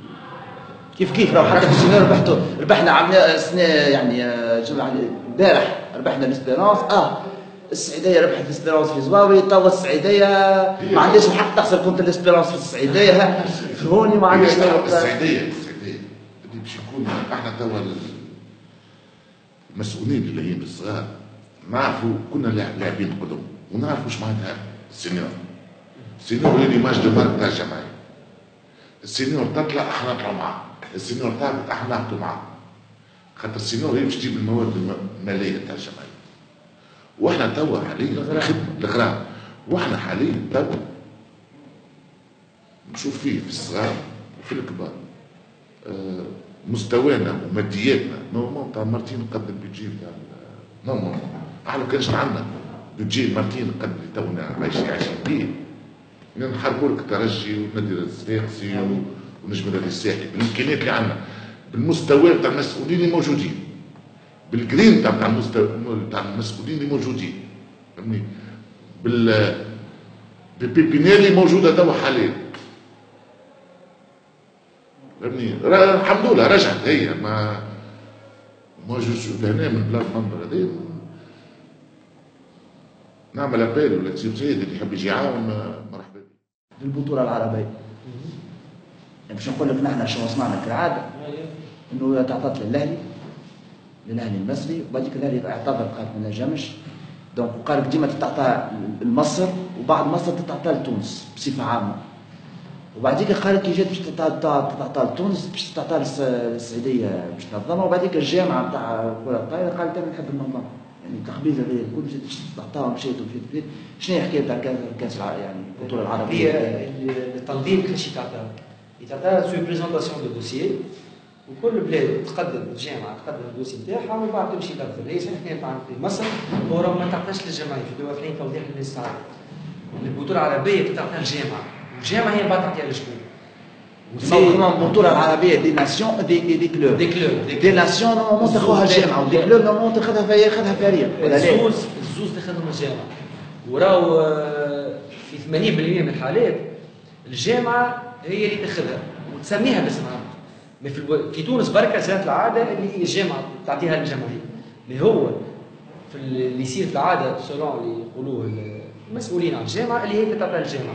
[SPEAKER 5] كيف كيف لو حتى في السنة ربحتوا ربحنا عملنا سنة يعني امبارح ربحنا الاسبيرونس اه السعيدية ربحت الاسبيرونس في زواوي توا السعيدية ما عنديش الحق تخسر كنت الاسبيرونس في السعيدية هوني ما عنديش
[SPEAKER 3] السعيدية السعيدية اللي باش يكون احنا توا المسؤولين اللي جايين بالصغار نعرفوا كنا لاعبين قدم ونعرفوا واش معناتها السينيور. السينيور هي ليماج دو مارك تاع الجمعية. السينيور تطلع احنا نطلعوا معاه. السينيور تهبط احنا نهبطوا معاه. خاطر السينيور هي باش تجيب المواد الماليه تاع الجمعيه. واحنا توا حاليا الغرام واحنا حاليا توا نشوف فيه في الصغار وفي الكبار آه مستوانا ومادياتنا نورمال تاع مارتين قد البيجي تاع نورمال. احنا ما كانش عندنا بيجي مارتين قد اللي تونا عايشين عايشين بيه. نحاربوا لك الترجي والنادي الصفاقسي ونجم النادي الساحلي بالامكانيات اللي عندنا بالمستوى تاع المسؤولين اللي موجودين بالجرين تاع المستوى تاع المسؤولين اللي موجودين فهمني بال بالبيبينيلي موجوده توا حاليا فهمني. الحمد لله رجعت هي ما ما جوش لهنا من بلاد منظر هذا نعمل ابيل ولا تسيب سيد اللي يحب يجي يعاون مرحبا به.
[SPEAKER 5] البطوله العربيه يعني باش نقول لك نحن شنو صنعنا كالعاده انه تعطت للاهلي للاهلي المصري وبعديك الاهلي اعتذر قال ما نجمش دونك وقال لك ديما تتعطى لمصر وبعد مصر تتعطى لتونس بصفه عامه وبعديك قال لك كي جات باش تتعطى لتونس باش تتعطى للسعوديه باش تنظمها وبعديك الجامعه نتاع كره الطايره قالت انا نحب النظام يعني تخبيز هذا الكل باش تعطاها ومشيت ومشيت شنو هي الحكايه تاع كاس يعني البطوله العربيه؟
[SPEAKER 4] هي التنظيم كل شيء تعطى يتعطى سوي بريزونطاسيون دو دوسيي وكل بلاد تقدم الجامعه تقدم الدوسي نتاعها ومن بعد تمشي تنظر. هي صحيح كانت في مصر هو راه ما تعطاش للجمعيه في دول اخرين توضيح للناس تعرف البطوله العربيه تعطيها الجامعه والجامعه هي بعد تعطيها لشكون؟
[SPEAKER 5] البطوله العربيه دي ناسيون دي دي كلوب
[SPEAKER 4] دي كلوب
[SPEAKER 5] دي ناسيون نورمالمون تاخذها الجامعه ودي كلوب نورمالمون تاخذها ياخذها فريق ولا لا؟
[SPEAKER 4] الزوز الزوز تاخذهم الجامعه وراو في ثمانين بالمئة من الحالات الجامعه هي اللي تاخذها وتسميها باسمها. في الو... في تونس بركه صارت العاده اللي هي الجامعه تعطيها للجمعيه اللي هو في اللي يصير في العاده سولون اللي يقولوه المسؤولين عن الجامعه اللي هي تعطيها للجامعه.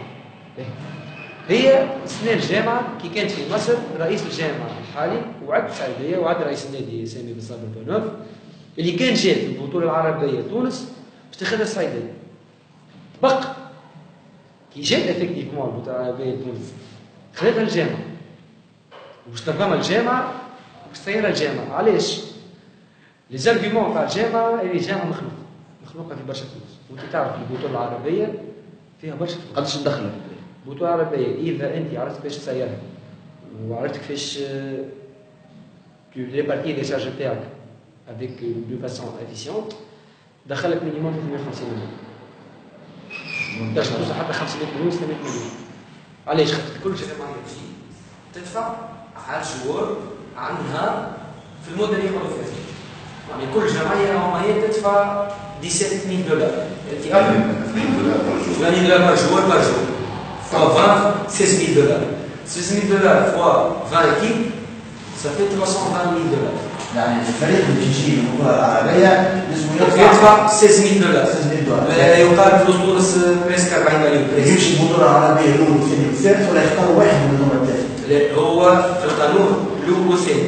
[SPEAKER 4] هي سنة الجامعه كي كانت في مصر رئيس الجامعه الحالي وعد السعوديه وعد رئيس النادي سامي بن صابر بونوف اللي كان جات في البطوله العربيه تونس باش تاخذها السعوديه. بق كي جات افكتيفمون البطوله العربيه تونس خذتها الجامعه وباش تنظمها الجامعه وباش تسيرها الجامعه. علاش؟ لي زارغيومون تاع الجامعه اللي الجامعه مخلوقه مخلوقه في برشا فلوس وانت تعرف البطوله العربيه فيها برشا فلوس.
[SPEAKER 5] قداش تدخلها؟
[SPEAKER 4] البطوله العربيه اذا انت عرفت كيفاش تسيرها وعرفت كيفاش تو ريبارتي لي شارج تاعك افيك دو فاسون افيسيونت دخلك مينيموم ثلاثمئة وخمسين مليون. باش توصل حتى خمسمئة مليون ستمئة مليون. علاش؟ خاطر كل جماعه تدفع على شهور عنها في المده اللي يقعدوا فيها. يعني كل جمعيه هم هي تدفع سبعة عشر مئة دولار
[SPEAKER 2] انت اكثر ثمانين دولار بار جوار بار جور فوا عشرين ستة عشر دولار ستة عشر دولار فوا عشرين اكيب صافي ثلاثمائة وثمانين دولار.
[SPEAKER 1] يعني الفريق اللي بيجي من البطوله العربيه لازم
[SPEAKER 2] يدفع ستة عشر دولار
[SPEAKER 1] ستة عشر دولار
[SPEAKER 2] يقارب فلوس تونس بريسك أربعين مليون.
[SPEAKER 1] يمشي البطوله العربيه الاولى والثاني والثالث ولا يختاروا واحد من النمر الثالث؟
[SPEAKER 2] لا هو في القانون الاول والثاني.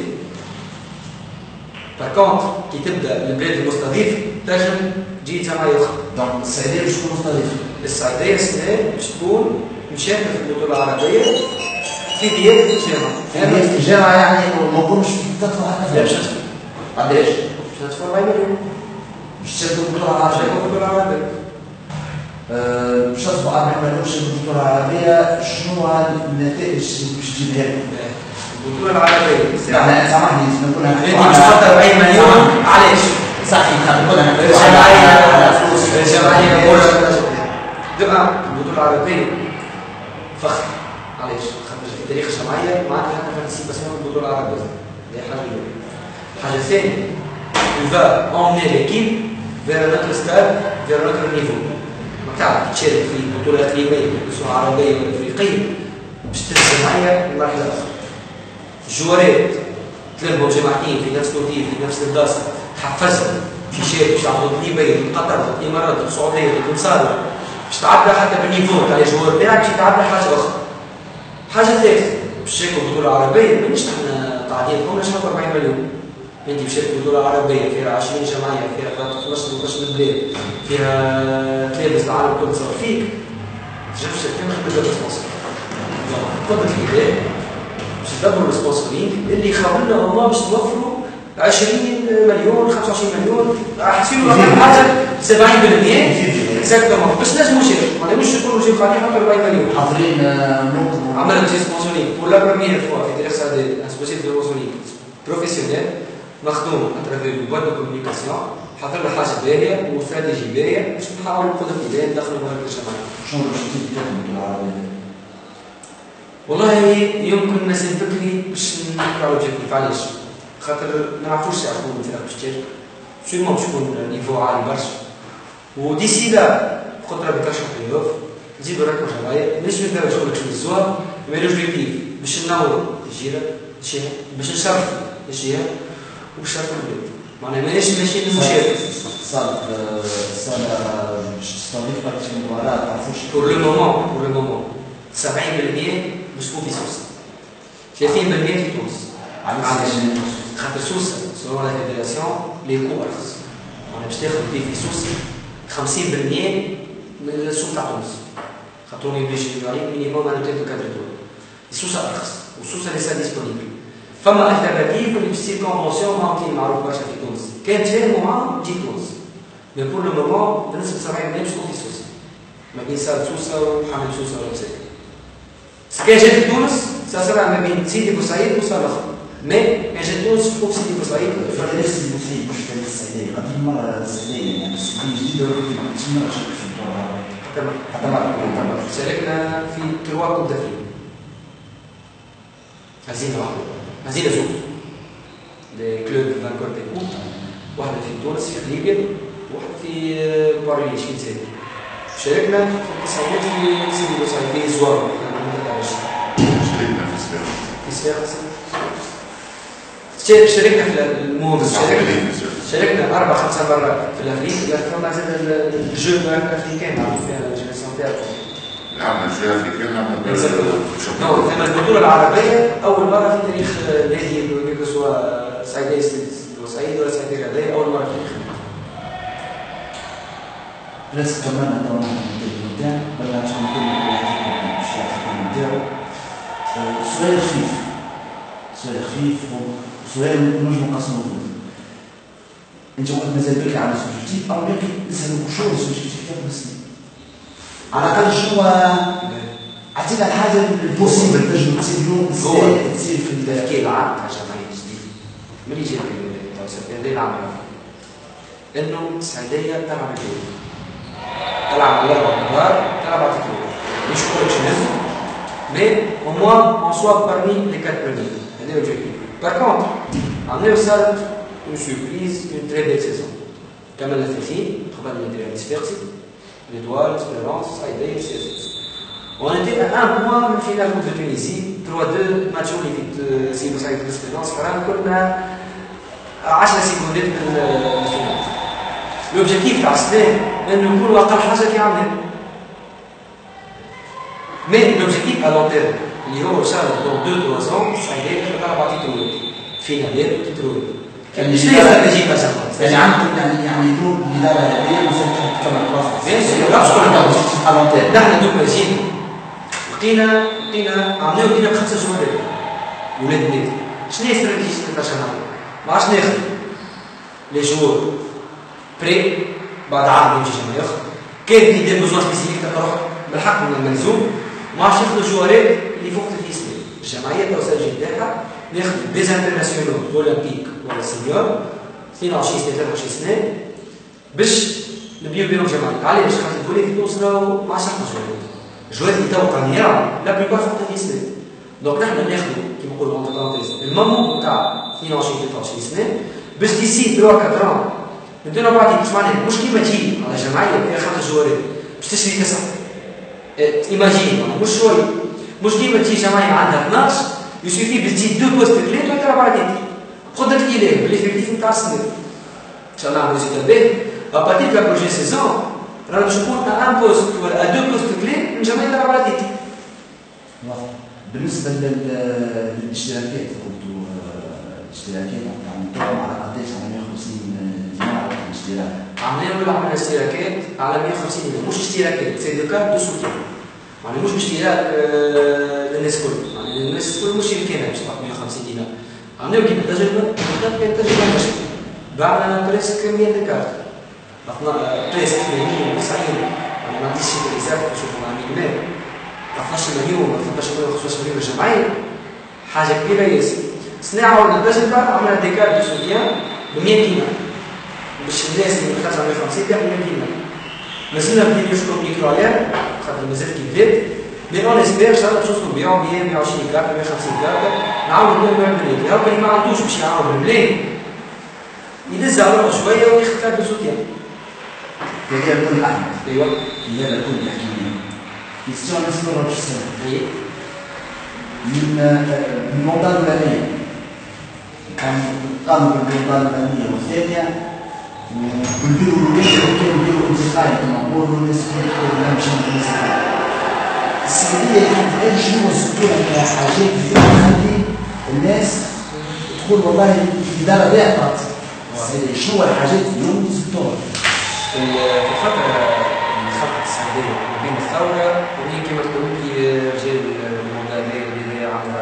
[SPEAKER 2] باركونت كي تبدا البلاد المستضيف تنجم تجي جماعه اخرى.
[SPEAKER 1] دونك السعوديه باش تكون مستضيفه.
[SPEAKER 2] السعوديه السنه باش تكون مشاركه في البطوله العربيه في ديال الجامعه.
[SPEAKER 1] في الجامعه يعني ما نقولش تدفع حتى
[SPEAKER 2] لا باش تدفع.
[SPEAKER 1] قداش؟
[SPEAKER 2] باش تدفع أربعين مليون.
[SPEAKER 1] باش تشاركوا في البطوله العربيه.
[SPEAKER 2] تشاركوا في البطوله العربيه.
[SPEAKER 1] باش تدفع أربعين مليون في البطوله العربيه شنو النتائج اللي باش تجيبها لكم؟
[SPEAKER 2] البطوله العربيه
[SPEAKER 1] يعني سامحني نكون
[SPEAKER 2] انت باش تحط أربعين مليون علاش؟
[SPEAKER 1] صحيح نقول انا
[SPEAKER 2] الجمعيه الجمعيه نقول دابا البطوله العربيه فخر علاش؟ خاطر في تاريخ الجمعيه ما عندنا حتى بارتيسيباسيون في البطوله العربيه. هذه حاجه الاولى. الحاجه الثانيه il va emmener l'équipe vers un autre stade, vers un autre niveau. ما تعرف تشارك في بطوله اقليميه سواء عربيه ولا افريقيه باش تنزل معايا لمرحله اخرى. الجوارات تلمهم جماعتين في نفس الوقت في نفس البلاصه تحفزهم في شارك باش يعرضوا دبي قطر الامارات السعوديه التمصار باش تعدى حتى بالنيفو تاع الجوار تاعك باش تعدى حاجه اخرى. حاجه ثالثه باش تشاركوا البطوله العربيه مانيش نحن قاعدين نقولوا باش ناخذ أربعين مليون. انت باش تشارك البطوله العربيه فيها عشرين جمعيه فيها خمسطاش بلاد فيها تلابس العالم كله تصور فيك تجي باش تكون خدمه السبونسر. خذ الحذاء باش تدبروا السبونسرين اللي خاولنا هما باش توفروا عشرين مليون خمسة وعشرين مليون راح تصيروا حاجه سبعين بالمئة اكزاكتومون باش نجموا نشاركوا ما نجموش نكونوا جايين قاعدين حتى أربعين مليون
[SPEAKER 1] حاضرين نقطه
[SPEAKER 2] عملنا دي سبونسرين بور لا بروميير فوا في تاريخ السعوديه ان سبونسور دو سبونسرين بروفيسيونيل مخدوم اترافير لو بواد دو كومونيكاسيون حضرنا حاجه باهيه واستراتيجي باهيه باش نحاولوا نقودوا في البلاد ندخلوا مهاره الجماعه.
[SPEAKER 1] شنو باش تزيد تاخذ البطوله العربيه؟
[SPEAKER 2] والله يمكن مازال بكري باش نقراو الجيكتيف علاش؟ خاطر ما نعرفوش يعرفوا الفرق باش تشارك سيرمون باش تكون نيفو عالي برشا وديسي لا خطره بكاشن بلاي اوف نزيدو رقم جماعيه مش بالدرجه شغل باش نزوها مي لوبجيكتيف باش ننور الجيره الجهه باش نشرف الجهه وباش نشرف البلاد معناها ماناش ماشي للمشاركه
[SPEAKER 1] صارت السنه باش تستضيف برشا مباراه تعرفوش
[SPEAKER 2] بور لو مومون بور لو مومون سبعين بالمئة باش تكون في سوسه ثلاثين بالمئة في تونس. علاش؟ خاطر سوسه سولون لا فيدراسيون لي كو ارخص معناها باش تاخذ بي في سوسه خمسين بالمئة من السوق تاع تونس خاطر اون يبليجي يوريك مينيموم ان تيت كادر دول السوسه ارخص والسوسه ليس ديسبونيبل. فما التيرناتيف اللي باش تصير كونفونسيون مع كاين معروف برشا في تونس كان تفاهموا معاهم تجي تونس مي بور لو مومون بنسبه سبعين بالمئة باش تكون في سوسه ما بين سال سوسه وحامل سوسه ولا مساكن. كان جات تونس ساسرع ما بين سيدي بوسعيد وصال اخر مي كان جات تونس تكون سيدي بوسعيد
[SPEAKER 1] فريق سيدي بوسعيد مش فريق السعوديه قبل مره السعوديه يعني السعوديه جديده مش مره شارك في البطوله العربيه حتى مره
[SPEAKER 2] شاركنا في تروا كوب دافريك هزيمه واحده هزيمه زوج لكلوب فانكور دي كوب واحده في تونس في ليبيا وواحده في باريس في تسالي شاركنا في التسعينات في سيدي بوسعيد في زوار
[SPEAKER 3] شاركنا في سفير
[SPEAKER 2] في سفير شاركنا في المهم شاركنا اربع خمسه مرات في الافريق فما زاد الجو الافريكان عرفوا فيها الجينيراسيون تاعهم
[SPEAKER 3] عملنا الجو الافريكان عملنا
[SPEAKER 2] نو ثم البطوله العربيه اول مره في تاريخ النادي سواء سعيديه بورسعيد ولا سعيديه الرياضيه اول مره في تاريخ
[SPEAKER 1] بس كمان تو نحن نتاع ولا عشان نكون الشيء نتاعو سؤال خفيف سؤال خفيف وسؤال نجم نقسمه انت قلت مازال بك على السوجيكتيف او لكن نسالوك شو السوجيكتيف تاعك بس على الاقل شنو عطينا الحاجه البوسيبل تنجم تصير اليوم ازاي تصير في
[SPEAKER 2] التفكير العام تاع جمعيه جديد ملي جات هذا العام انه السعوديه تلعب الجو تلعب على الاربع كبار تلعب على التطور مش بروفيشنال مي au moins on soit parmi les quatre premiers هذا هو الجوكيف. Par contre عندنا صارت une surprise une très belle saison كملنا ثلاثين قبل المدري ديسبيرسي
[SPEAKER 4] l'étoile, l'Espérance, Saïdé, et cetera. On était à un point من finale Coupe de Tunisie, trois deux match اللي في سيدو سعيد l'Espérance كنا عشرة سكوندات من الفينال. لوبجيكتيف تاع السنة انه نكونوا اقل حاجة في عامنا. مي لوبجيكتيف à long terme اللي هو شهر dans deux trois ans سعيد يطلع أربعة تيتروات فينالات تيتروات.
[SPEAKER 1] يعني
[SPEAKER 4] شنو هي استراتيجية مثلا؟
[SPEAKER 1] يعني عندكم يعني يعني يدور الإدارة هذه وصلت كما
[SPEAKER 4] الوسط. نحن دوك جينا لقينا لقينا عملناو لقينا بخمسة جوهرات ولاد النادي. شنو هي استراتيجية تاع شهر؟ ما عادش ناخذ لي جوور بري بعد عام يمشي جماعة ياخذ كان يدير بوزوان سبيسيفيك تاع روح بالحق من الملزوم ما عادش ياخذوا جوارات اللي فوق ثلاثين سنة. الجمعية تو السجل تاعها ناخذ ديز انترناسيونال اولمبيك ولا سينيور اثنين وعشرين سنة ثلاثة وعشرين سنة باش نبنيو بينهم جمعية. علاش خاطر تقول لك توصلوا ما عادش ناخذ جوارات. الجوارات اللي تو قاعدين يلعبوا لا بلوبار فوق ثلاثين سنة. دونك نحن ناخذوا كيما نقولوا اونتر بارونتيز المامون تاع اثنين وعشرين ثلاثة وعشرين سنة باش ديسي ثلاثة أربعة عام نديرو بعض مش معناها مش كيما تجي على جمعية فيها خمس جوارات باش تشري تسعة. ايماجين مش شوية مش كيما تجي جمعية عندها اثناش يسوفي باش تجي دو بوست كليت وتلعب بعض قدرة الإله بالإفكتيف نتاع السنة. إن شاء الله نعملو ريزولتا باهي أبارتير دو لا بروجي سيزون رانا باش نكون أن بوست ولا دو بوست كليت من جمعية تلعب بعض.
[SPEAKER 1] بالنسبة للاشتراكات قلتوا الاشتراكات عم على قداش على مئة وخمسين دينار الاشتراك؟
[SPEAKER 4] عملنا ولا عملنا اشتراكات على مئة وخمسين دينار مش اشتراكات سي دو كارت دو سوتيان يعني مش اشتراك للناس الكل يعني الناس الكل مش يمكنها باش تحط مئة وخمسين دينار. عملنا كيما تجربة كانت تجربة فاشلة باعنا بريسك مئة كارت بريسك ثمانين تسعين يعني ما عنديش شي تريزات نشوفوا مع مين مال اثناش مليون ثلاثطاش مليون خمسطاش مليون الجمعية حاجة كبيرة ياسر. صناعة ولا التجربة عملنا ديكار دو سوتيان ب مئة دينار باش الناس اللي دخلت على مئة وخمسين ياخذوا مئة دينار. مازلنا بدينا نشوفوا ميكروير خاطر مازال كيفات مي اون اسبير ان شاء الله باش نوصلوا نبيعوا مئة مئة وعشرين كارت مئة وخمسين كارت نعاودوا نبيعوا بالملايين. هاكا اللي ما عندوش باش يعاود بالملايين يدز على روحه شوية وياخذ كارت دو سوتيان.
[SPEAKER 1] يا كل أحمد
[SPEAKER 4] ايوا
[SPEAKER 1] يا كل تحكيم كيستيون نسمعوا في السنة
[SPEAKER 4] اي
[SPEAKER 1] من الموضوع الأولاني كان قاموا بالموضوع الأولانية والثانية ونديروا الولاد وكانوا يديروا انتقال كما نقولوا الناس كانوا لا مشان الانتقال. السعودية كانت شنو السطور تاع حاجات اللي تخلي الناس تقول والله الإدارة ضعفت شنو الحاجات اليوم السطور؟
[SPEAKER 4] في الفترة الفترة السعودية ما بين الثورة وهي كما تقولوا لي رجال الموندالي اللي عملوا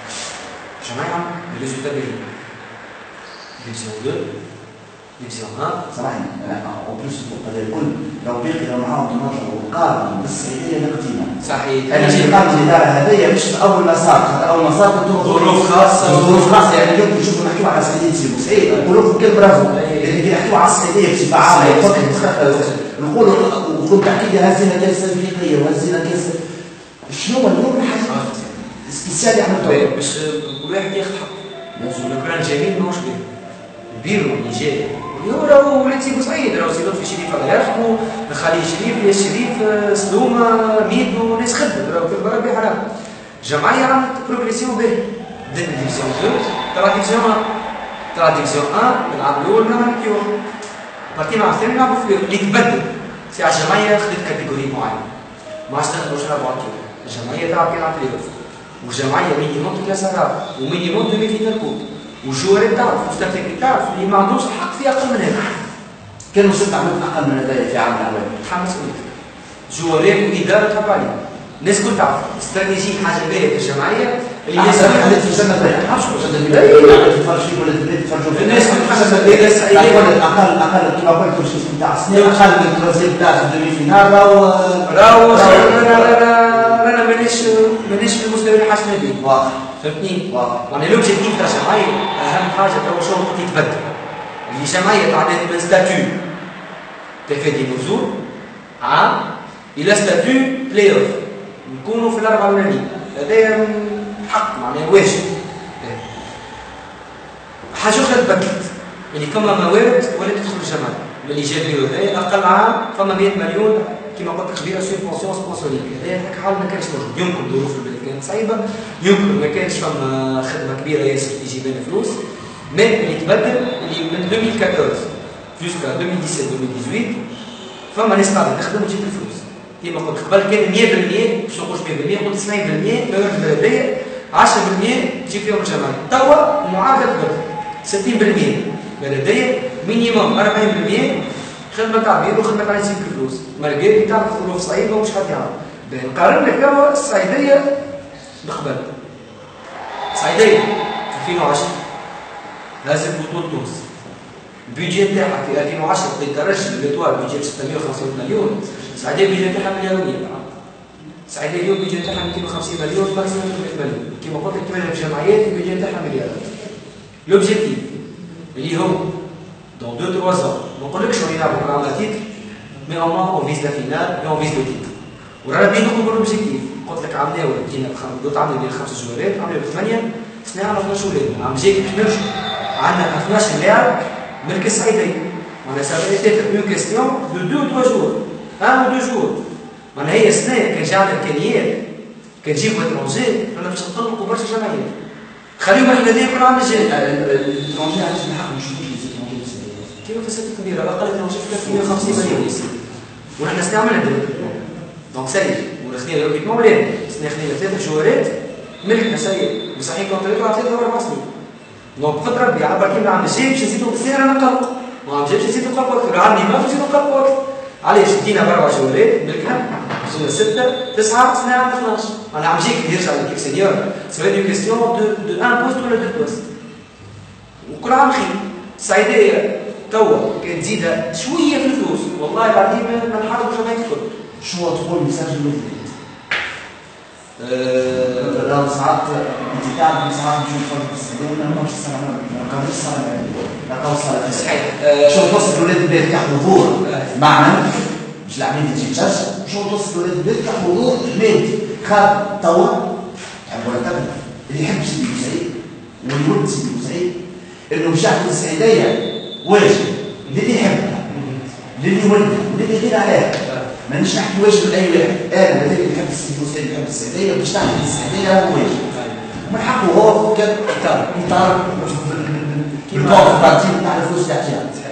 [SPEAKER 4] جماعة بريزولتا باهي. ديفيزيون اثنين ديفيزيون واحد
[SPEAKER 1] صراحة أو بلوس هذا الكل لو باقي لو معاهم تناظر وقارن بالسعودية نقدينا.
[SPEAKER 4] صحيح.
[SPEAKER 1] أنا اللي قارن الإدارة هذيا مش في أول مسار أول مسار كنتوا
[SPEAKER 4] ظروف خاصة
[SPEAKER 1] ظروف خاصة يعني اليوم نشوفوا نحكيو على سعودية سي بوسعيد نقولوا لكم كل برافو يعني كي نحكيو على السعودية بصفة عامة نقولوا نقول تأكيد هزينا كأس أفريقية وهزينا كأس شنو اليوم الحاجة سبيسيال عملتوها
[SPEAKER 4] باش كل واحد ياخذ حقه. لازم البلان جميل ماهوش باهي. البيرو اللي جاي هو راهو ولاد سي بوسعيد راهو سي لطفي شريف الله يرحمه خليل شريف يا شريف سلومة ميدو ناس خدمت راهو في ربي حرام. الجمعية عملت بروغريسيون باهي بدات ديفيزيون اثنين طلع ديفيزيون واحد طلع ديفيزيون واحد نلعب الأول نلعب الثاني بارتينا الثاني نلعبوا في اللي تبدل سي على الجمعية خدت كاتيجوري معين ما عادش نقدروش نلعبوا على الكيو. الجمعية تلعب كان على البلاي اوف والجمعية مينيموم كلاس رابع ومينيموم دومي فينال كوب والجوارات تعرف والستاتيك تعرف اللي ما عندوش الحق في اقل من هذا.
[SPEAKER 1] كانوا ست عملت اقل من هذايا في عام الاعوام
[SPEAKER 4] تحمس وليك جوارات واداره تحب عليها الناس الكل تعرف استراتيجيه حاجه باهيه في الجمعيه اللي الناس
[SPEAKER 1] حدث في الجنه باهيه ما عرفتش الجنه تتفرج فيه ولا البنات يتفرجوا فيه
[SPEAKER 4] الناس كل حاجه باهيه الناس
[SPEAKER 1] اقل اقل كما قلت الشيء نتاع السنين اقل من الترازيل تاع الدومي فينال راهو
[SPEAKER 4] راهو رانا مانيش مانيش في المستوى اللي حاجتنا به
[SPEAKER 1] واضح
[SPEAKER 4] فهمتني؟
[SPEAKER 1] واضح
[SPEAKER 4] يعني لوبجيكتيف تاع الجمعيه اهم حاجه تو شغل يتبدل اللي جمعيه تعدات من ستاتيو تفادي نزول عام الى ستاتيو بلاي اوف نكونوا في الاربعه الاولانيين هذا حق معناها واجب. حاجه اخرى تبدلت يعني فما موارد ولا تدخل الجمعيه الايجابيه هذايا اقل عام فما مئة مليون
[SPEAKER 2] كما قلت لك كبيره سوبونسيون سبونسوريه. هذا حال ما كانش موجود. يمكن ظروف البلد كانت صعيبه، يمكن ما كانش فما خدمه كبيره ياسر تجي بين فلوس، مي اللي تبدل اللي من ألفين وأربعطاش جوسكا ألفين وسبعطاش ألفين وثمانية فما ناس قاعده تخدم وتجيب الفلوس. كما قلت قبل كان مية بالمية باش نقولش مية بالمية قلت تسعين بالمية موارد البلديه، عشرة بالمية تجي فيهم الجمعيه. توا المعادله تبدل ستين بالمية بلديه، مينيموم أربعين بالمية خدمه تاع بيرو وخدمه تاع يجيب الفلوس، مالغري تاع ظروف صعيبه ومش حد يعرف. نقارن لك توا الصعيديه بقبل. الصعيديه في ألفين وعشرة هزت بطولة تونس. البيجي تاعها في ألفين وعشرة بدا يترجم ليتوال بيجي ستمية وخمسين مليون، السعوديه البيجي تاعها مليارية. السعوديه اليوم البيجي تاعها مئتين وخمسين مليون ماكسيموم ثلاثمية مليون، كما قلت لك ثمانية في جمعيات البيجي تاعها مليار. لوبجيكتيف اللي هو dans deux trois ans ما نقولكش راني نلعبوا على تيتر مي او موان اون فيز لا فينال مي اون فيز لو تيتر. ورانا بين نقولوا لوبجيكتيف قلت لك عملناو كينا دوت عملنا بين خمسه جوارات عملنا ثمانيه سنه على اثناش ولاد عام جاي باش عندنا اثناش لاعب ملك الصعيديه. معناها سافا تيتر اون كيستيون دو دو توا جور ان او دو جور. معناها هي سنه كان جا عندنا امكانيات كان تجيبوا اترونجي رانا باش نطلقوا برشا جمعيات. خليهم احنا ديما يكون عندنا جيل
[SPEAKER 1] الاترونجي علاش نحب نشوفوا
[SPEAKER 2] كيما فساد كبيره اقل من ثلاثمية وخمسين مليون يصير ونحن استعملنا الدرجه دونك سالي ورخدينا لوبيكمون ولاد سنه خدينا ثلاثه جوارات ملكنا سالي مصحين كونتريتو على ثلاثه اربع سنين. دونك بفضل ربي على بركي من عام الجاي باش نزيدو السنه رانا نقلقوا وعام الجاي باش نزيدو نقلقوا اكثر عام ديما باش نزيدو نقلقوا اكثر. علاش بدينا باربع جوارات ملكنا وصلنا سته تسعه سنه عام اثناش. انا عام جاي كي يرجع ليكيب سينيور سوي دو كيستيون دو دو ان بوست ولا دو بوست وكل عام خير. الصعيديه توا كان تزيدها شويه في الفلوس والله العظيم ما نحاربوا جمعيه الكل.
[SPEAKER 1] شنو تقول ميساج للولاد؟ ااا ساعات انت تعرف ساعات نشوف فرق السنين ما نعرفش السنه ما نقدرش السنه لا توصل
[SPEAKER 2] صحيح.
[SPEAKER 1] شنو توصل لولاد البلاد كحضور معنى مش العبيد تجي تشرش شنو توصل لولاد البلاد كحضور مادي خاطر توا تحبوا ولا اللي يحب سيدي بوسعيد والولد سيدي بوسعيد انه مشى في السعيديه واجب للي يحبها للي يولدها للي يغير عليها. مانيش نحكي واجب لاي واحد، انا هذاك اللي يحب السيد وسعيد يحب السعيديه باش تعمل السعيديه هو واجب. من حقه هو كان اطار اطار بالكونت بارتي تاع الفلوس تاع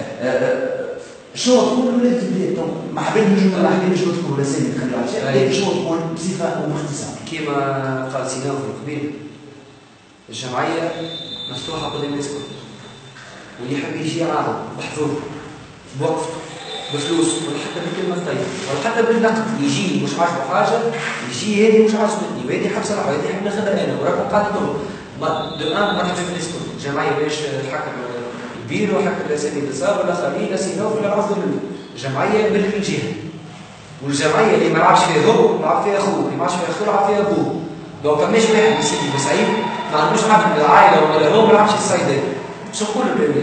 [SPEAKER 1] شنو تقول لولاد البلاد؟ ما حبيت نجم ما حبيتش نذكر ولا سيد خليها على شنو تقول بصفه ومختصر؟
[SPEAKER 2] كما قال سينا في قبيل الجمعيه مفتوحه قدام الناس الكل واللي يحب يجي يعارض بحضور بوقفته بفلوس ولا حتى بكلمه طيبه ولا حتى بالنقد يجي مش عاجبه حاجه يجي هذه مش عاجبتني وهذه حب صراحه وهذه حب ناخذها انا وراكم قاعد تقولوا ما دو ان ما تحب الناس الكل. الجمعيه باش الحكم الكبير وحكم الاساتذه الصغار ولا خليل لا سينوف ولا عرض الجمعيه ملك الجهه والجمعيه اللي ما لعبش فيها هو لعب فيها اخوه اللي ما لعبش فيها اخوه لعب فيها ابوه. دونك ماش واحد يسيدي بسعيد ما عندوش حق من العائله ولا هو ما لعبش الصيدليه باش نقول للولاد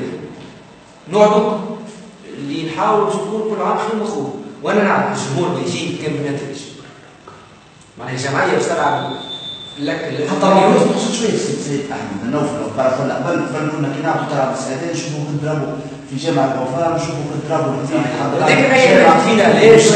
[SPEAKER 2] نوع اللي نحاول نكون كل عام خير مخوف. وانا نعرف الجمهور ما يجي كان بنتائج معناها الجمعيه باش تلعب لك
[SPEAKER 1] حتى لو نقصد شويه سيد احمد النوفل بارك الله قبل قبل كنا كي نعرفوا تلعب السعيديه نشوفوا كنضربوا في جامع الغفران نشوفوا كنضربوا في
[SPEAKER 2] هذيك اي فينا ليش؟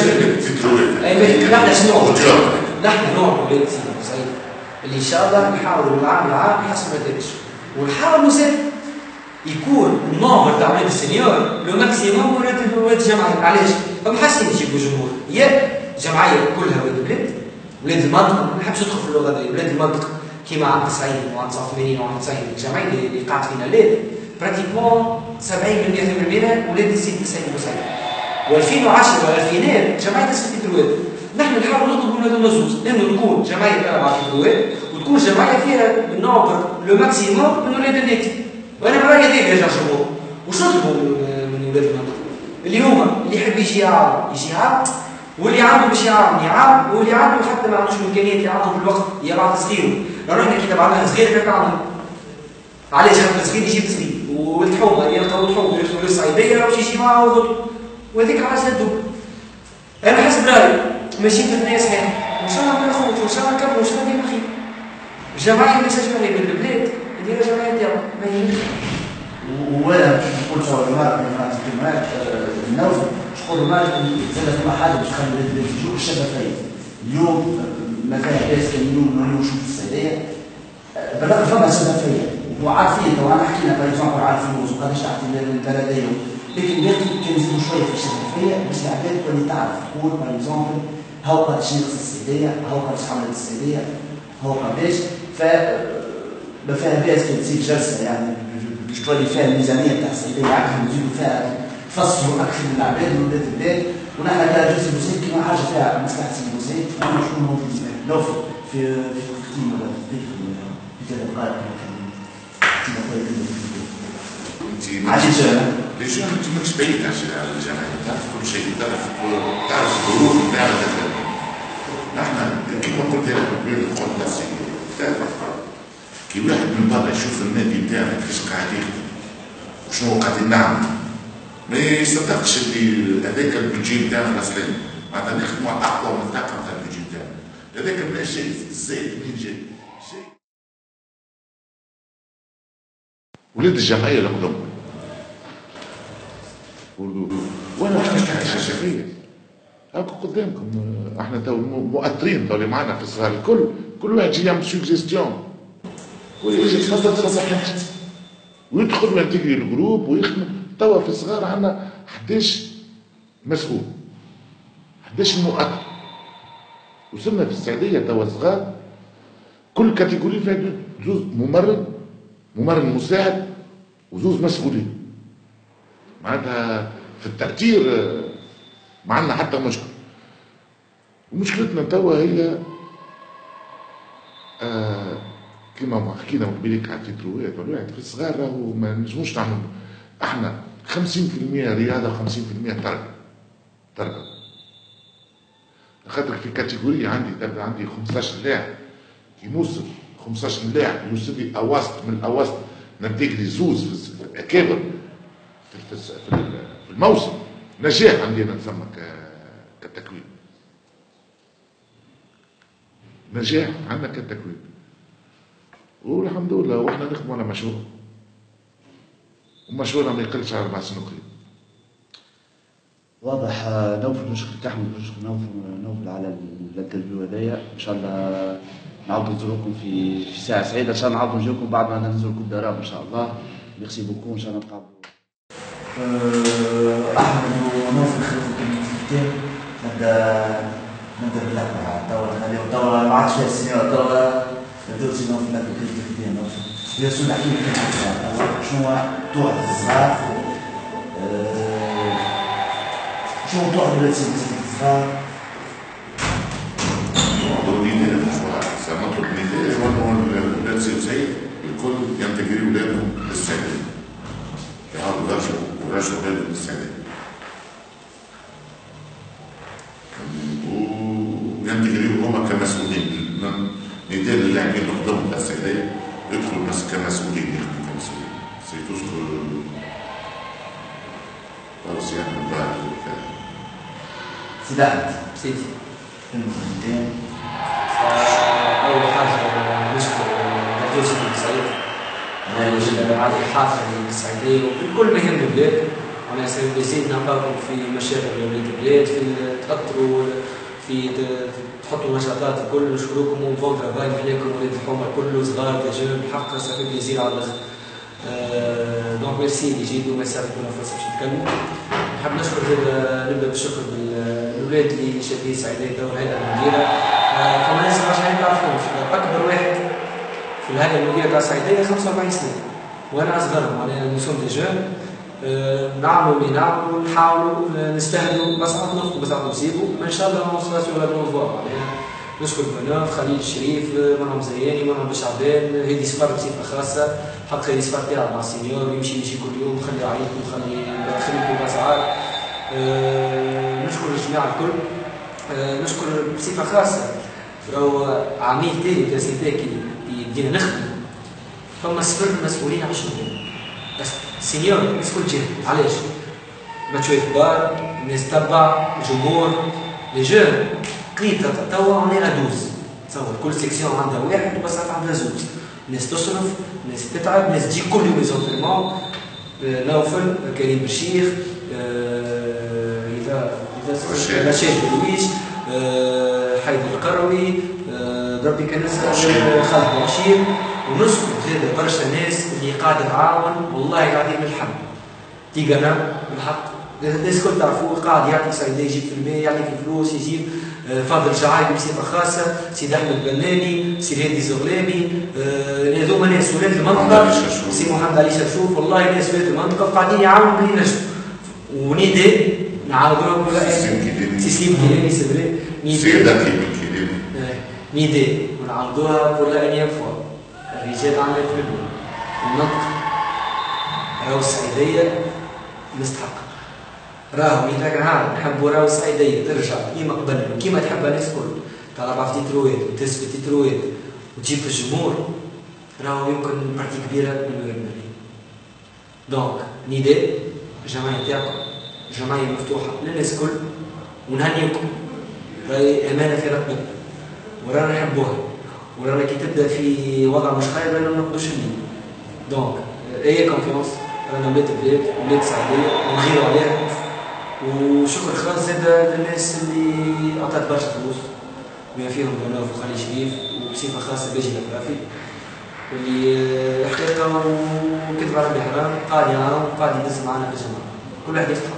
[SPEAKER 2] اي نحن شنو؟ نحن نوع ولاد سعيد اللي ان شاء الله نحاولوا العام العام نحسنوا النتائج ونحاولوا نزيد يكون النومبر تاع ولاد السينيور لو ماكسيموم ولاد ولاد الجمعيه. علاش؟ فما حاسين يجيبوا جمهور يا جمعيه كلها ولاد البلاد ولاد المنطقه ما نحبش ندخل في اللغه دي ولاد المنطقه كيما عام تسعين وعام تسعة وثمانين وعام تسعين الجمعيه اللي قاعد فينا لاد براتيكمون سبعين بالمية ثمانين بالمية ولاد السيد تسعين وتسعين و2010 والألفينات جمعيه تسعة في الرواد. نحن نحاول نطلبوا من هذوما زوز انه نكون جمعيه تلعب في الرواد وتكون جمعيه فيها النومبر لو ماكسيموم من ولاد النادي. وانا برايي هذاك يا جمهور وش نطلبوا من ولاد المنطقه اللي هما اللي يحب يجي يعارض يجي يعارض واللي عنده باش يعارض يعارض واللي عنده حتى ما عندوش امكانيات يعارض بالوقت يبعث صغير. لو احنا كي تبعنا صغير كيف عمل علاش هذا الصغير يجيب صغير والتحومه يلقاو التحومه يدخلوا للصعيديه باش يجي معاه وغدو وهذيك علاش هدوك. انا حسب رايي ماشي في الناس صحيح ان شاء الله ناخذ ان شاء الله نكملوا ان شاء الله ديما خير. الجمعيه ماشي جمعيه بالبلاد ندير جمعيه ديالها ما يهمش.
[SPEAKER 1] وانا باش نقول شو المرأة اللي فرنسا كلمات النوفل نقولوا ما زاد فما حاجه باش تخلي البلاد يجوا الشفافيه. اليوم ما فيها باس كان اليوم نشوف في السعوديه بالرغم فما شفافيه وعارفين تو انا حكينا باغ اكزومبل على الفلوس وقداش تعطي البلديه، لكن باقي كان يزيدوا شويه في الشفافيه باش العباد تولي تعرف تقول باغ اكزومبل هاو قداش نقص السعوديه، هاو قداش عملت السعوديه، هاو قداش. ف ما فيها باس كي تزيد جلسه يعني باش تولي فيها الميزانيه تاع السعوديه اكثر، نزيدوا فيها تفصلوا اكثر من العباد وولاد البلاد. ونحن كجزء بوزيد كيما حاجه فيها مصلحه سيدي بوزيد انا شكون موجود نوفل في في تختيم ولا في في ثلاث دقائق عزيز انا
[SPEAKER 3] ليش انت ماكش بعيد على الجمعيه، تعرف كل شيء، تعرف تعرف الظروف نتاع نحن كيما قلت لك بين الخوت تاع السيدي، تعرف كي واحد من برا يشوف النادي نتاعنا كيفاش قاعد يخدم وشنو قاعدين نعمل ما يصدقش اللي هذاك البيجي نتاعنا اصلا معناتها نخدموا على اقوى من الطاقه نتاع البيجي نتاعنا، هذاك ماهيش جاي الزايد منين جاي؟ جاي ولاد الجمعيه القدم وانا مش تاع الشفافيه هاكا قدامكم، احنا تو مؤثرين تو اللي معنا في الصغار الكل، كل واحد يجي يعمل سوجيستيون ويجي يتفضل في صحته ويدخل وينتجري الجروب ويخدم. توا في الصغار عندنا حداش مسؤول، حداش مؤثر، وصلنا في السعوديه توا صغار كل كاتيجوري فيها زوز ممرض ممرض مساعد وزوز مسؤولين، معناتها في التأثير ما عندنا حتى مشكل. ومشكلتنا توا هي آه كما حكينا قبيلك على التتروات والواحد في الصغار راهو ما نجموش نعملوا احنا خمسين في المية رياضه وخمسين في المية تربيه تربيه خاطر في كاتيجوري عندي تبدا عندي خمسطاش لاعب كي نوصل خمسطاش لاعب يوصل لي اواسط من الاواسط نبتكري زوز في الاكابر في, في, في الموسم نجاح عندنا نسمى كتكوين، نجاح عندنا كتكوين والحمد لله. واحنا نخدموا على مشروع ومشروعنا ما يقلش على اربع سنوات.
[SPEAKER 5] واضح. نوفل نشكرك احمد ونشكر نوفل نوفل على الانترفيو هذايا، ان شاء الله نعاودوا نزوركم في في ساعه سعيده، ان شاء الله نعاودوا نجيكم بعد ما ننزلوا كوب داراب ان شاء الله. ميرسي بوكو، ان شاء الله نتقابلوا.
[SPEAKER 1] احمد ونوفل خليكم كلمتين نبدا نبدا بالأربعة. توا اليوم توا ما عادش فيها السنيور، توا نبداو سي نوفل نبداو كلمتين نوفل. يا سؤال نحكي لك كلمة شنو توعد الصغار، شنو توعد ولاد سيدي الصغار؟
[SPEAKER 3] نطلب نداء سنطلب نداء وانه ولاد سيدي زيد الكل ينتجري ولادهم للسعودية، يحاولوا يرجعوا ويرجعوا ولادهم للسعودية وينتجريوا هما كمسؤولين. نداء للاعبين اللي قدامهم السعودية يدخلوا بس كمسؤولين، يخدموا كمسؤولين. سيتذكر توصيات من بعد
[SPEAKER 1] سيدي أحمد.
[SPEAKER 2] سيدي
[SPEAKER 1] كلمتين.
[SPEAKER 2] أول حاجة نشكر الدكتور سيدي سعيد على وجود هذه الحافلة للسعودية وكل ما يهم البلاد، وأنا سيزيد نلقاكم في مشاغل ولاد البلاد، في تأثروا في تحطوا نشاطات الكل. نشكركم وبون ترافاي عليكم ولاد الحومه الكل صغار كجون، الحق صافي بليزير على الاخر. دونك ميرسي اللي جيتوا ما يساعدكم فرصه باش نتكلموا. نحب نشكر نبدا بالشكر بالولاد اللي شادين سعيديه تو الهيئه المديره. كما ناس ما شحال تعرفوش اكبر واحد في الهيئه المديره تاع سعيديه خمسة وأربعين سنه وانا اصغرهم، معناها نسون دي جون. نعملوا اللي نعملوا، نحاولوا نستهلوا، بس ساعات نخطئوا بس ساعات نصيبوا، ما ان شاء الله ما نوصلش ولا نوصلوا. معناها نشكر بنوف، خليل الشريف، مرهم زياني، مرهم بشعبان، هذه صفار بصفه خاصه، حق هذه صفار تاعو مع السينيور يمشي يمشي كل يوم، خلي عليكم خلي خليكم اسعار. أه نشكر الجماعه الكل. أه نشكر بصفه خاصه راهو عميلتي وتاسيتي كي بدينا نخدم فما صفر مسؤولين على شنو بس سينيور الناس كل جهه. علاش؟ ماتشوات كبار، الناس تبع، جمهور، لي جون قريبة توا عندنا دوز، تصور كل سيكسيون عندها واحد وبساطة عندها زوز، الناس تصرف، الناس تتعب، الناس تجي كل يوم ليزونترينمون. نوفل، كريم بشيخ، إذا رشيد بلويش، حيد القروي، ضربي كان نسأل خالد بوعشير، ونذكر زاد برشا ناس اللي قاعدة تعاون والله العظيم الحمد. تيجانا بالحق الناس الكل تعرفوه قاعد يعطي سعيدة يجيب في الماء يعطي في الفلوس يجيب فاضل شعايب بصفة خاصة، سيد أحمد بناني، سي هادي زغلامي، هذوما ناس ولاد المنطقة، سي محمد علي شرشوف، والله ناس ولاد المنطقة قاعدين يعاونوا باللي نجموا. ونداء نعاودوها سي سليم كيلاني سي فري نداء ونعاودوها بور لا انيام فوا. الرجال عملت في المنطقة راهو السعيدية مستحق. راهو ميتاك عام نحبوا راهو السعيدية ترجع كيما قبل كيما تحبها الناس الكل، تلعب في تيتروات وتهز في تيتروات وتجيب في الجمهور، راهو يمكن بارتي كبيرة من المغرب. دونك نداء الجمعية تاعكم جمعية مفتوحة للناس الكل ونهنيكم، راهي أمانة في رقبتنا ورانا نحبوها، ورانا كي تبدا في وضع مش خايب رانا ما نقدوش نمين. دونك اي كونفيونس رانا ولاد البلاد ولاد السعودية ونغيروا عليها. وشكر خاص زاد للناس اللي عطات برشا فلوس بما فيهم بنوف وخالي شريف وبصفة خاصة باجي الأفرافي واللي الحقيقة وكتب على ربي حرام قاعد يعاون وقاعد يدز معنا في الجماعة كل واحد يفتح.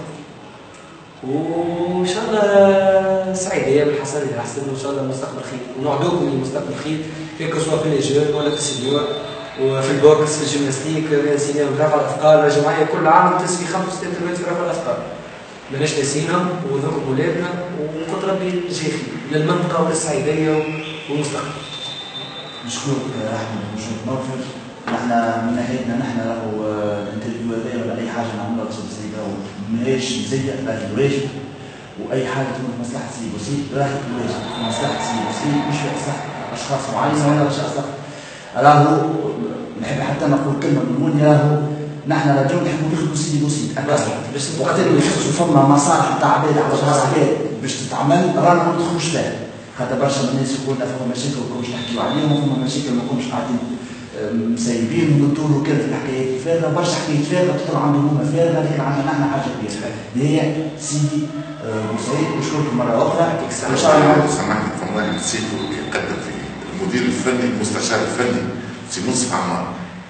[SPEAKER 2] وإن شاء الله سعيدة بالحسن اللي أحسن وإن شاء الله المستقبل خير ونوعدوكم للمستقبل خير كيك سواء في الجيم ولا في السينيور وفي البوكس في الجيمناستيك في السينيور في رفع الأثقال. الجمعية كل عام تسوي خمسة وستين في رفع الأثقال ماناش ناسينهم وذوقوا ولادنا وقدر ربي الجاي للمنطقة وللسعيدية والمستقبل.
[SPEAKER 1] نشكرك أحمد ونشكرك نوفل. نحن من ناحيتنا نحن راهو الانترفيو هذايا ولا أي حاجة نعملها بصوت سيد راهو ماهيش مزية راهي واجب، وأي حاجة تكون في مصلحة سيد وسيد راهي واجب في مصلحة سيد وسيد مش في مصلحة أشخاص معينة ولا أشخاص. راهو نحب حتى نقول كلمة بالمونيا راهو نحن رجل نحبوا نخدموا سيدي بوسيد باش وقت اللي يحسوا فما مصالح تاع عباد على حسابات باش تتعمل رانا ما ندخلوش فيها، خاطر برشا من الناس يقولنا فما مشاكل ما نكونوش نحكيو عليهم وفما مشاكل ما نكونوش قاعدين مسايبين ونطولوا كذا في الحكايات الفارغه برشا حكايات فارغه تطلع عندهم هما فارغه لكن عندنا نحن حاجه كبيره اللي هي سيدي بوسيد. نشكركم مره اخرى ان شاء الله.
[SPEAKER 3] سامحني فما نسيت يقدم في المدير الفني المستشار الفني سي منصف عمار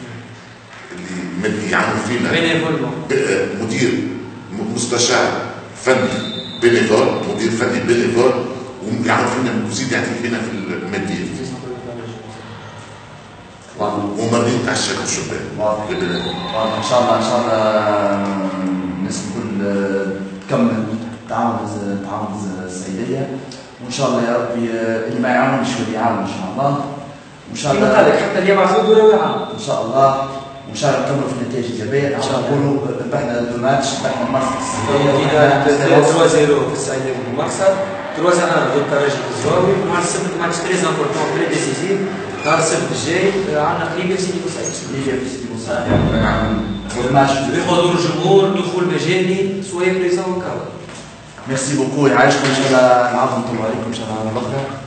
[SPEAKER 3] اللي يعمل فينا مدير مستشار فني بينيفول مدير فني بينيفول ويعمل فينا وزيد يعطي فينا في الماديات ومرين تاع الشيخ الشباب.
[SPEAKER 1] ان شاء الله ان شاء الله الناس الكل تكمل تعاون تعاون السعيديه وان شاء الله يا ربي اللي ما يعاونش واللي يعاون ان شاء الله وان شاء الله
[SPEAKER 2] قال لك حتى اللي معزود ولا يعاون
[SPEAKER 1] ان شاء الله وان شاء الله نكملوا في النتائج الايجابيه ان شاء الله نقولوا ربحنا دو ماتش ربحنا المرسى
[SPEAKER 2] السعيديه ثلاثة صفر في السعيديه بالمرسى ثلاثة واحد ضد الترجي في الزواوي. نهار السبت ماتش تريز امبورتون تري ديسيزيف. نهار السبت الجاي عندنا قليبيه في سيدي بوسعيد.
[SPEAKER 1] قليبيه في سيدي بوسعيد ماتش
[SPEAKER 2] بحضور الجمهور دخول مجاني سواء بريزون وكاو.
[SPEAKER 1] ميرسي بوكو يعيشكم ان شاء الله نعاودوا نطلعوا عليكم ان شاء الله مره اخرى.